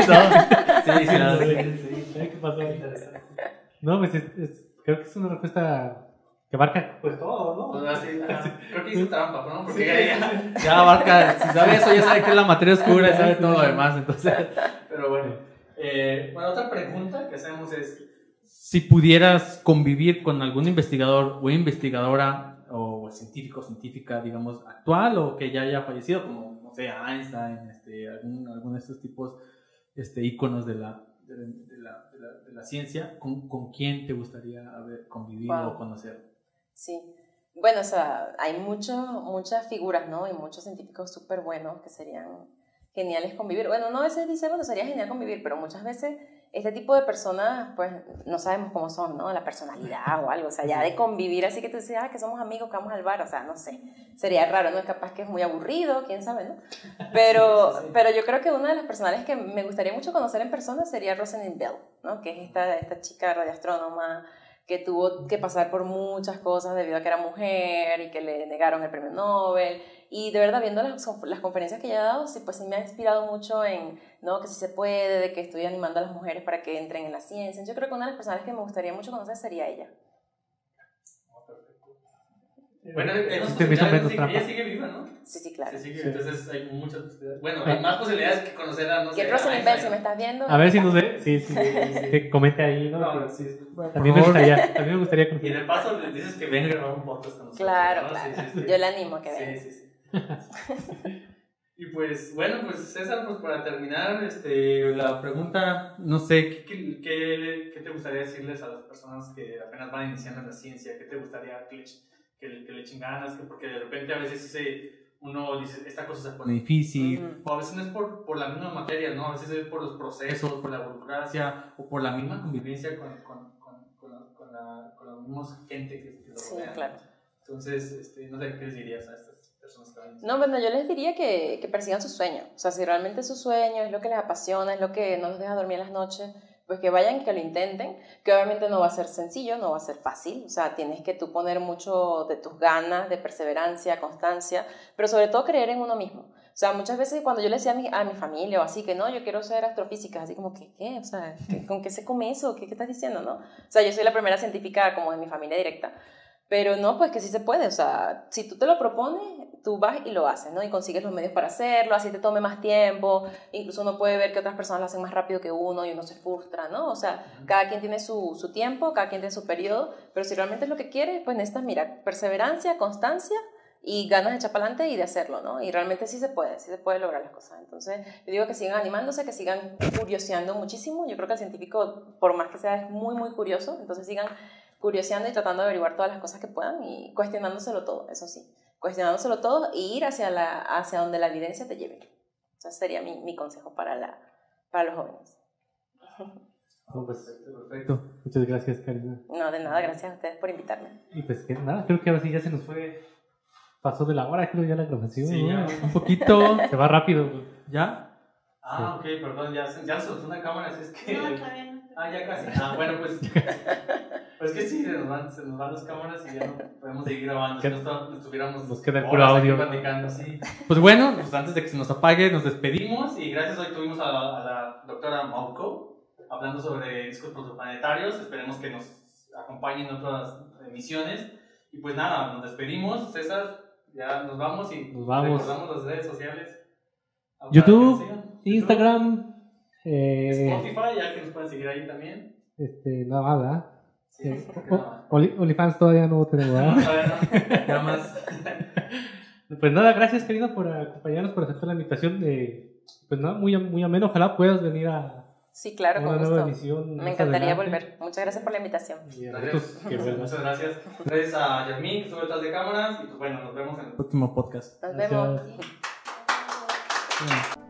¿Qué pasó? No, pues creo que es una respuesta que abarca pues todo, ¿no? Pues así, creo que hizo trampa, ¿no? Porque ya abarca, si sabe eso, ya sabe que es la materia oscura y sabe todo lo demás, entonces, pero bueno. Bueno, otra pregunta que hacemos es, si pudieras convivir con algún investigador o investigadora o científico o científica, digamos, actual o que ya haya fallecido, como, no sé, Einstein, alguno de estos tipos, íconos de la ciencia, ¿con quién te gustaría haber convivido o conocer? Sí, bueno, o sea, hay muchas figuras, ¿no? Y muchos científicos súper buenos que serían geniales convivir. Bueno, uno a veces dice, bueno, sería genial convivir, pero muchas veces este tipo de personas, pues, no sabemos cómo son, ¿no? La personalidad o algo, o sea, ya de convivir así que tú dices, que somos amigos, que vamos al bar, o sea, no sé, sería raro, ¿no? Es capaz que es muy aburrido, quién sabe, ¿no? Pero yo creo que una de las personales que me gustaría mucho conocer en persona sería Rosalind Bell, ¿no? Que es esta chica radioastrónoma que tuvo que pasar por muchas cosas debido a que era mujer y que le negaron el premio Nobel. Y de verdad, viendo las conferencias que ella ha dado, sí, pues sí me ha inspirado mucho en, ¿no? Que sí se puede, de que estoy animando a las mujeres para que entren en la ciencia. Yo creo que una de las personas que me gustaría mucho conocer sería ella. Bueno, ella sigue viva, ¿no? Sí, claro. Sí, entonces hay muchas posibilidades. Bueno, hay más posibilidades que conocerla, no sé. Que Rosalind Bell, si me estás viendo. A ver si nos ve. Sí. Que comente ahí, ¿no? No, sí. Bueno, también me gustaría conocer. Y de paso le dices que venga a grabar un podcast con nosotros. Claro, ¿no? claro. Sí. Yo le animo a que venga. Sí. Y pues, bueno, pues César, pues para terminar, la pregunta, no sé, ¿qué te gustaría decirles a las personas que apenas van iniciando en la ciencia? ¿Qué te gustaría que le echen ganas? Porque de repente a veces uno dice, esta cosa se pone difícil, o a veces no es por la misma materia, ¿no? A veces es por los procesos, por la burocracia, o por la misma convivencia con la misma gente que lo rodea. Sí, claro. Entonces, no sé, ¿qué les dirías a estas personas que van? No, bueno, yo les diría que persigan su sueño. O sea, si realmente su sueño es lo que les apasiona, es lo que no los deja dormir en las noches, pues que vayan, que lo intenten, que obviamente no va a ser sencillo, no va a ser fácil, o sea, tienes que tú poner mucho de tus ganas, de perseverancia, constancia, pero sobre todo creer en uno mismo. O sea, muchas veces cuando yo le decía a mi familia o así que no, yo quiero ser astrofísica, así como que, ¿qué? O sea, ¿con qué se come eso? ¿Qué estás diciendo, no? O sea, yo soy la primera científica como de mi familia directa, pero no, pues que sí se puede, o sea, si tú te lo propones, tú vas y lo haces, ¿no? Y consigues los medios para hacerlo, así te tome más tiempo, incluso uno puede ver que otras personas lo hacen más rápido que uno y uno se frustra, ¿no? O sea, cada quien tiene su tiempo, cada quien tiene su periodo, pero si realmente es lo que quieres, pues necesitas, mira, perseverancia, constancia y ganas de echar para adelante y de hacerlo, ¿no? Y realmente sí se puede lograr las cosas. Entonces, yo digo que sigan animándose, que sigan curioseando muchísimo. Yo creo que el científico, por más que sea, es muy, muy curioso. Entonces, sigan curioseando y tratando de averiguar todas las cosas que puedan y cuestionándoselo todo, eso sí. Cuestionándoselo todo y ir hacia donde la evidencia te lleve. Entonces, sería mi consejo para los jóvenes. Pues, perfecto. Muchas gracias, Karina. No, de nada, gracias a ustedes por invitarme. Y pues que nada, creo que ahora sí ya se nos pasó de la hora, creo ya la grabación. Sí, ¿no? ya, un poquito. Se va rápido. ¿Ya? Ah, sí. Ok, perdón, ya se soltó una cámara, así es que... No, todavía no. Ah, ya casi. Ah, bueno, pues... Pues que sí, se nos van las cámaras y ya no podemos seguir grabando. Si no estuviéramos nos queda el puro audio platicando, sí. Pues bueno, pues antes de que se nos apague, nos despedimos y gracias. Hoy tuvimos a la doctora Mauco hablando sobre discos protoplanetarios. Esperemos que nos acompañen en otras emisiones. Y pues nada, nos despedimos. César, ya nos vamos y recordamos las redes sociales. YouTube, Instagram, Spotify, ya que nos pueden seguir ahí también. Nada más, ¿verdad? Sí, OnlyFans todavía no tenemos, ¿verdad? No, todavía no, nada más. Pues nada, gracias, Karina, por acompañarnos, por aceptar la invitación. Pues nada, muy ameno. Ojalá puedas venir a sí, claro, con gusto. Me encantaría volver. Muchas gracias por la invitación. Gracias. Muchas gracias. Gracias a Yasmín, que estuvo detrás de cámaras. Y pues bueno, nos vemos en el próximo podcast. Nos vemos.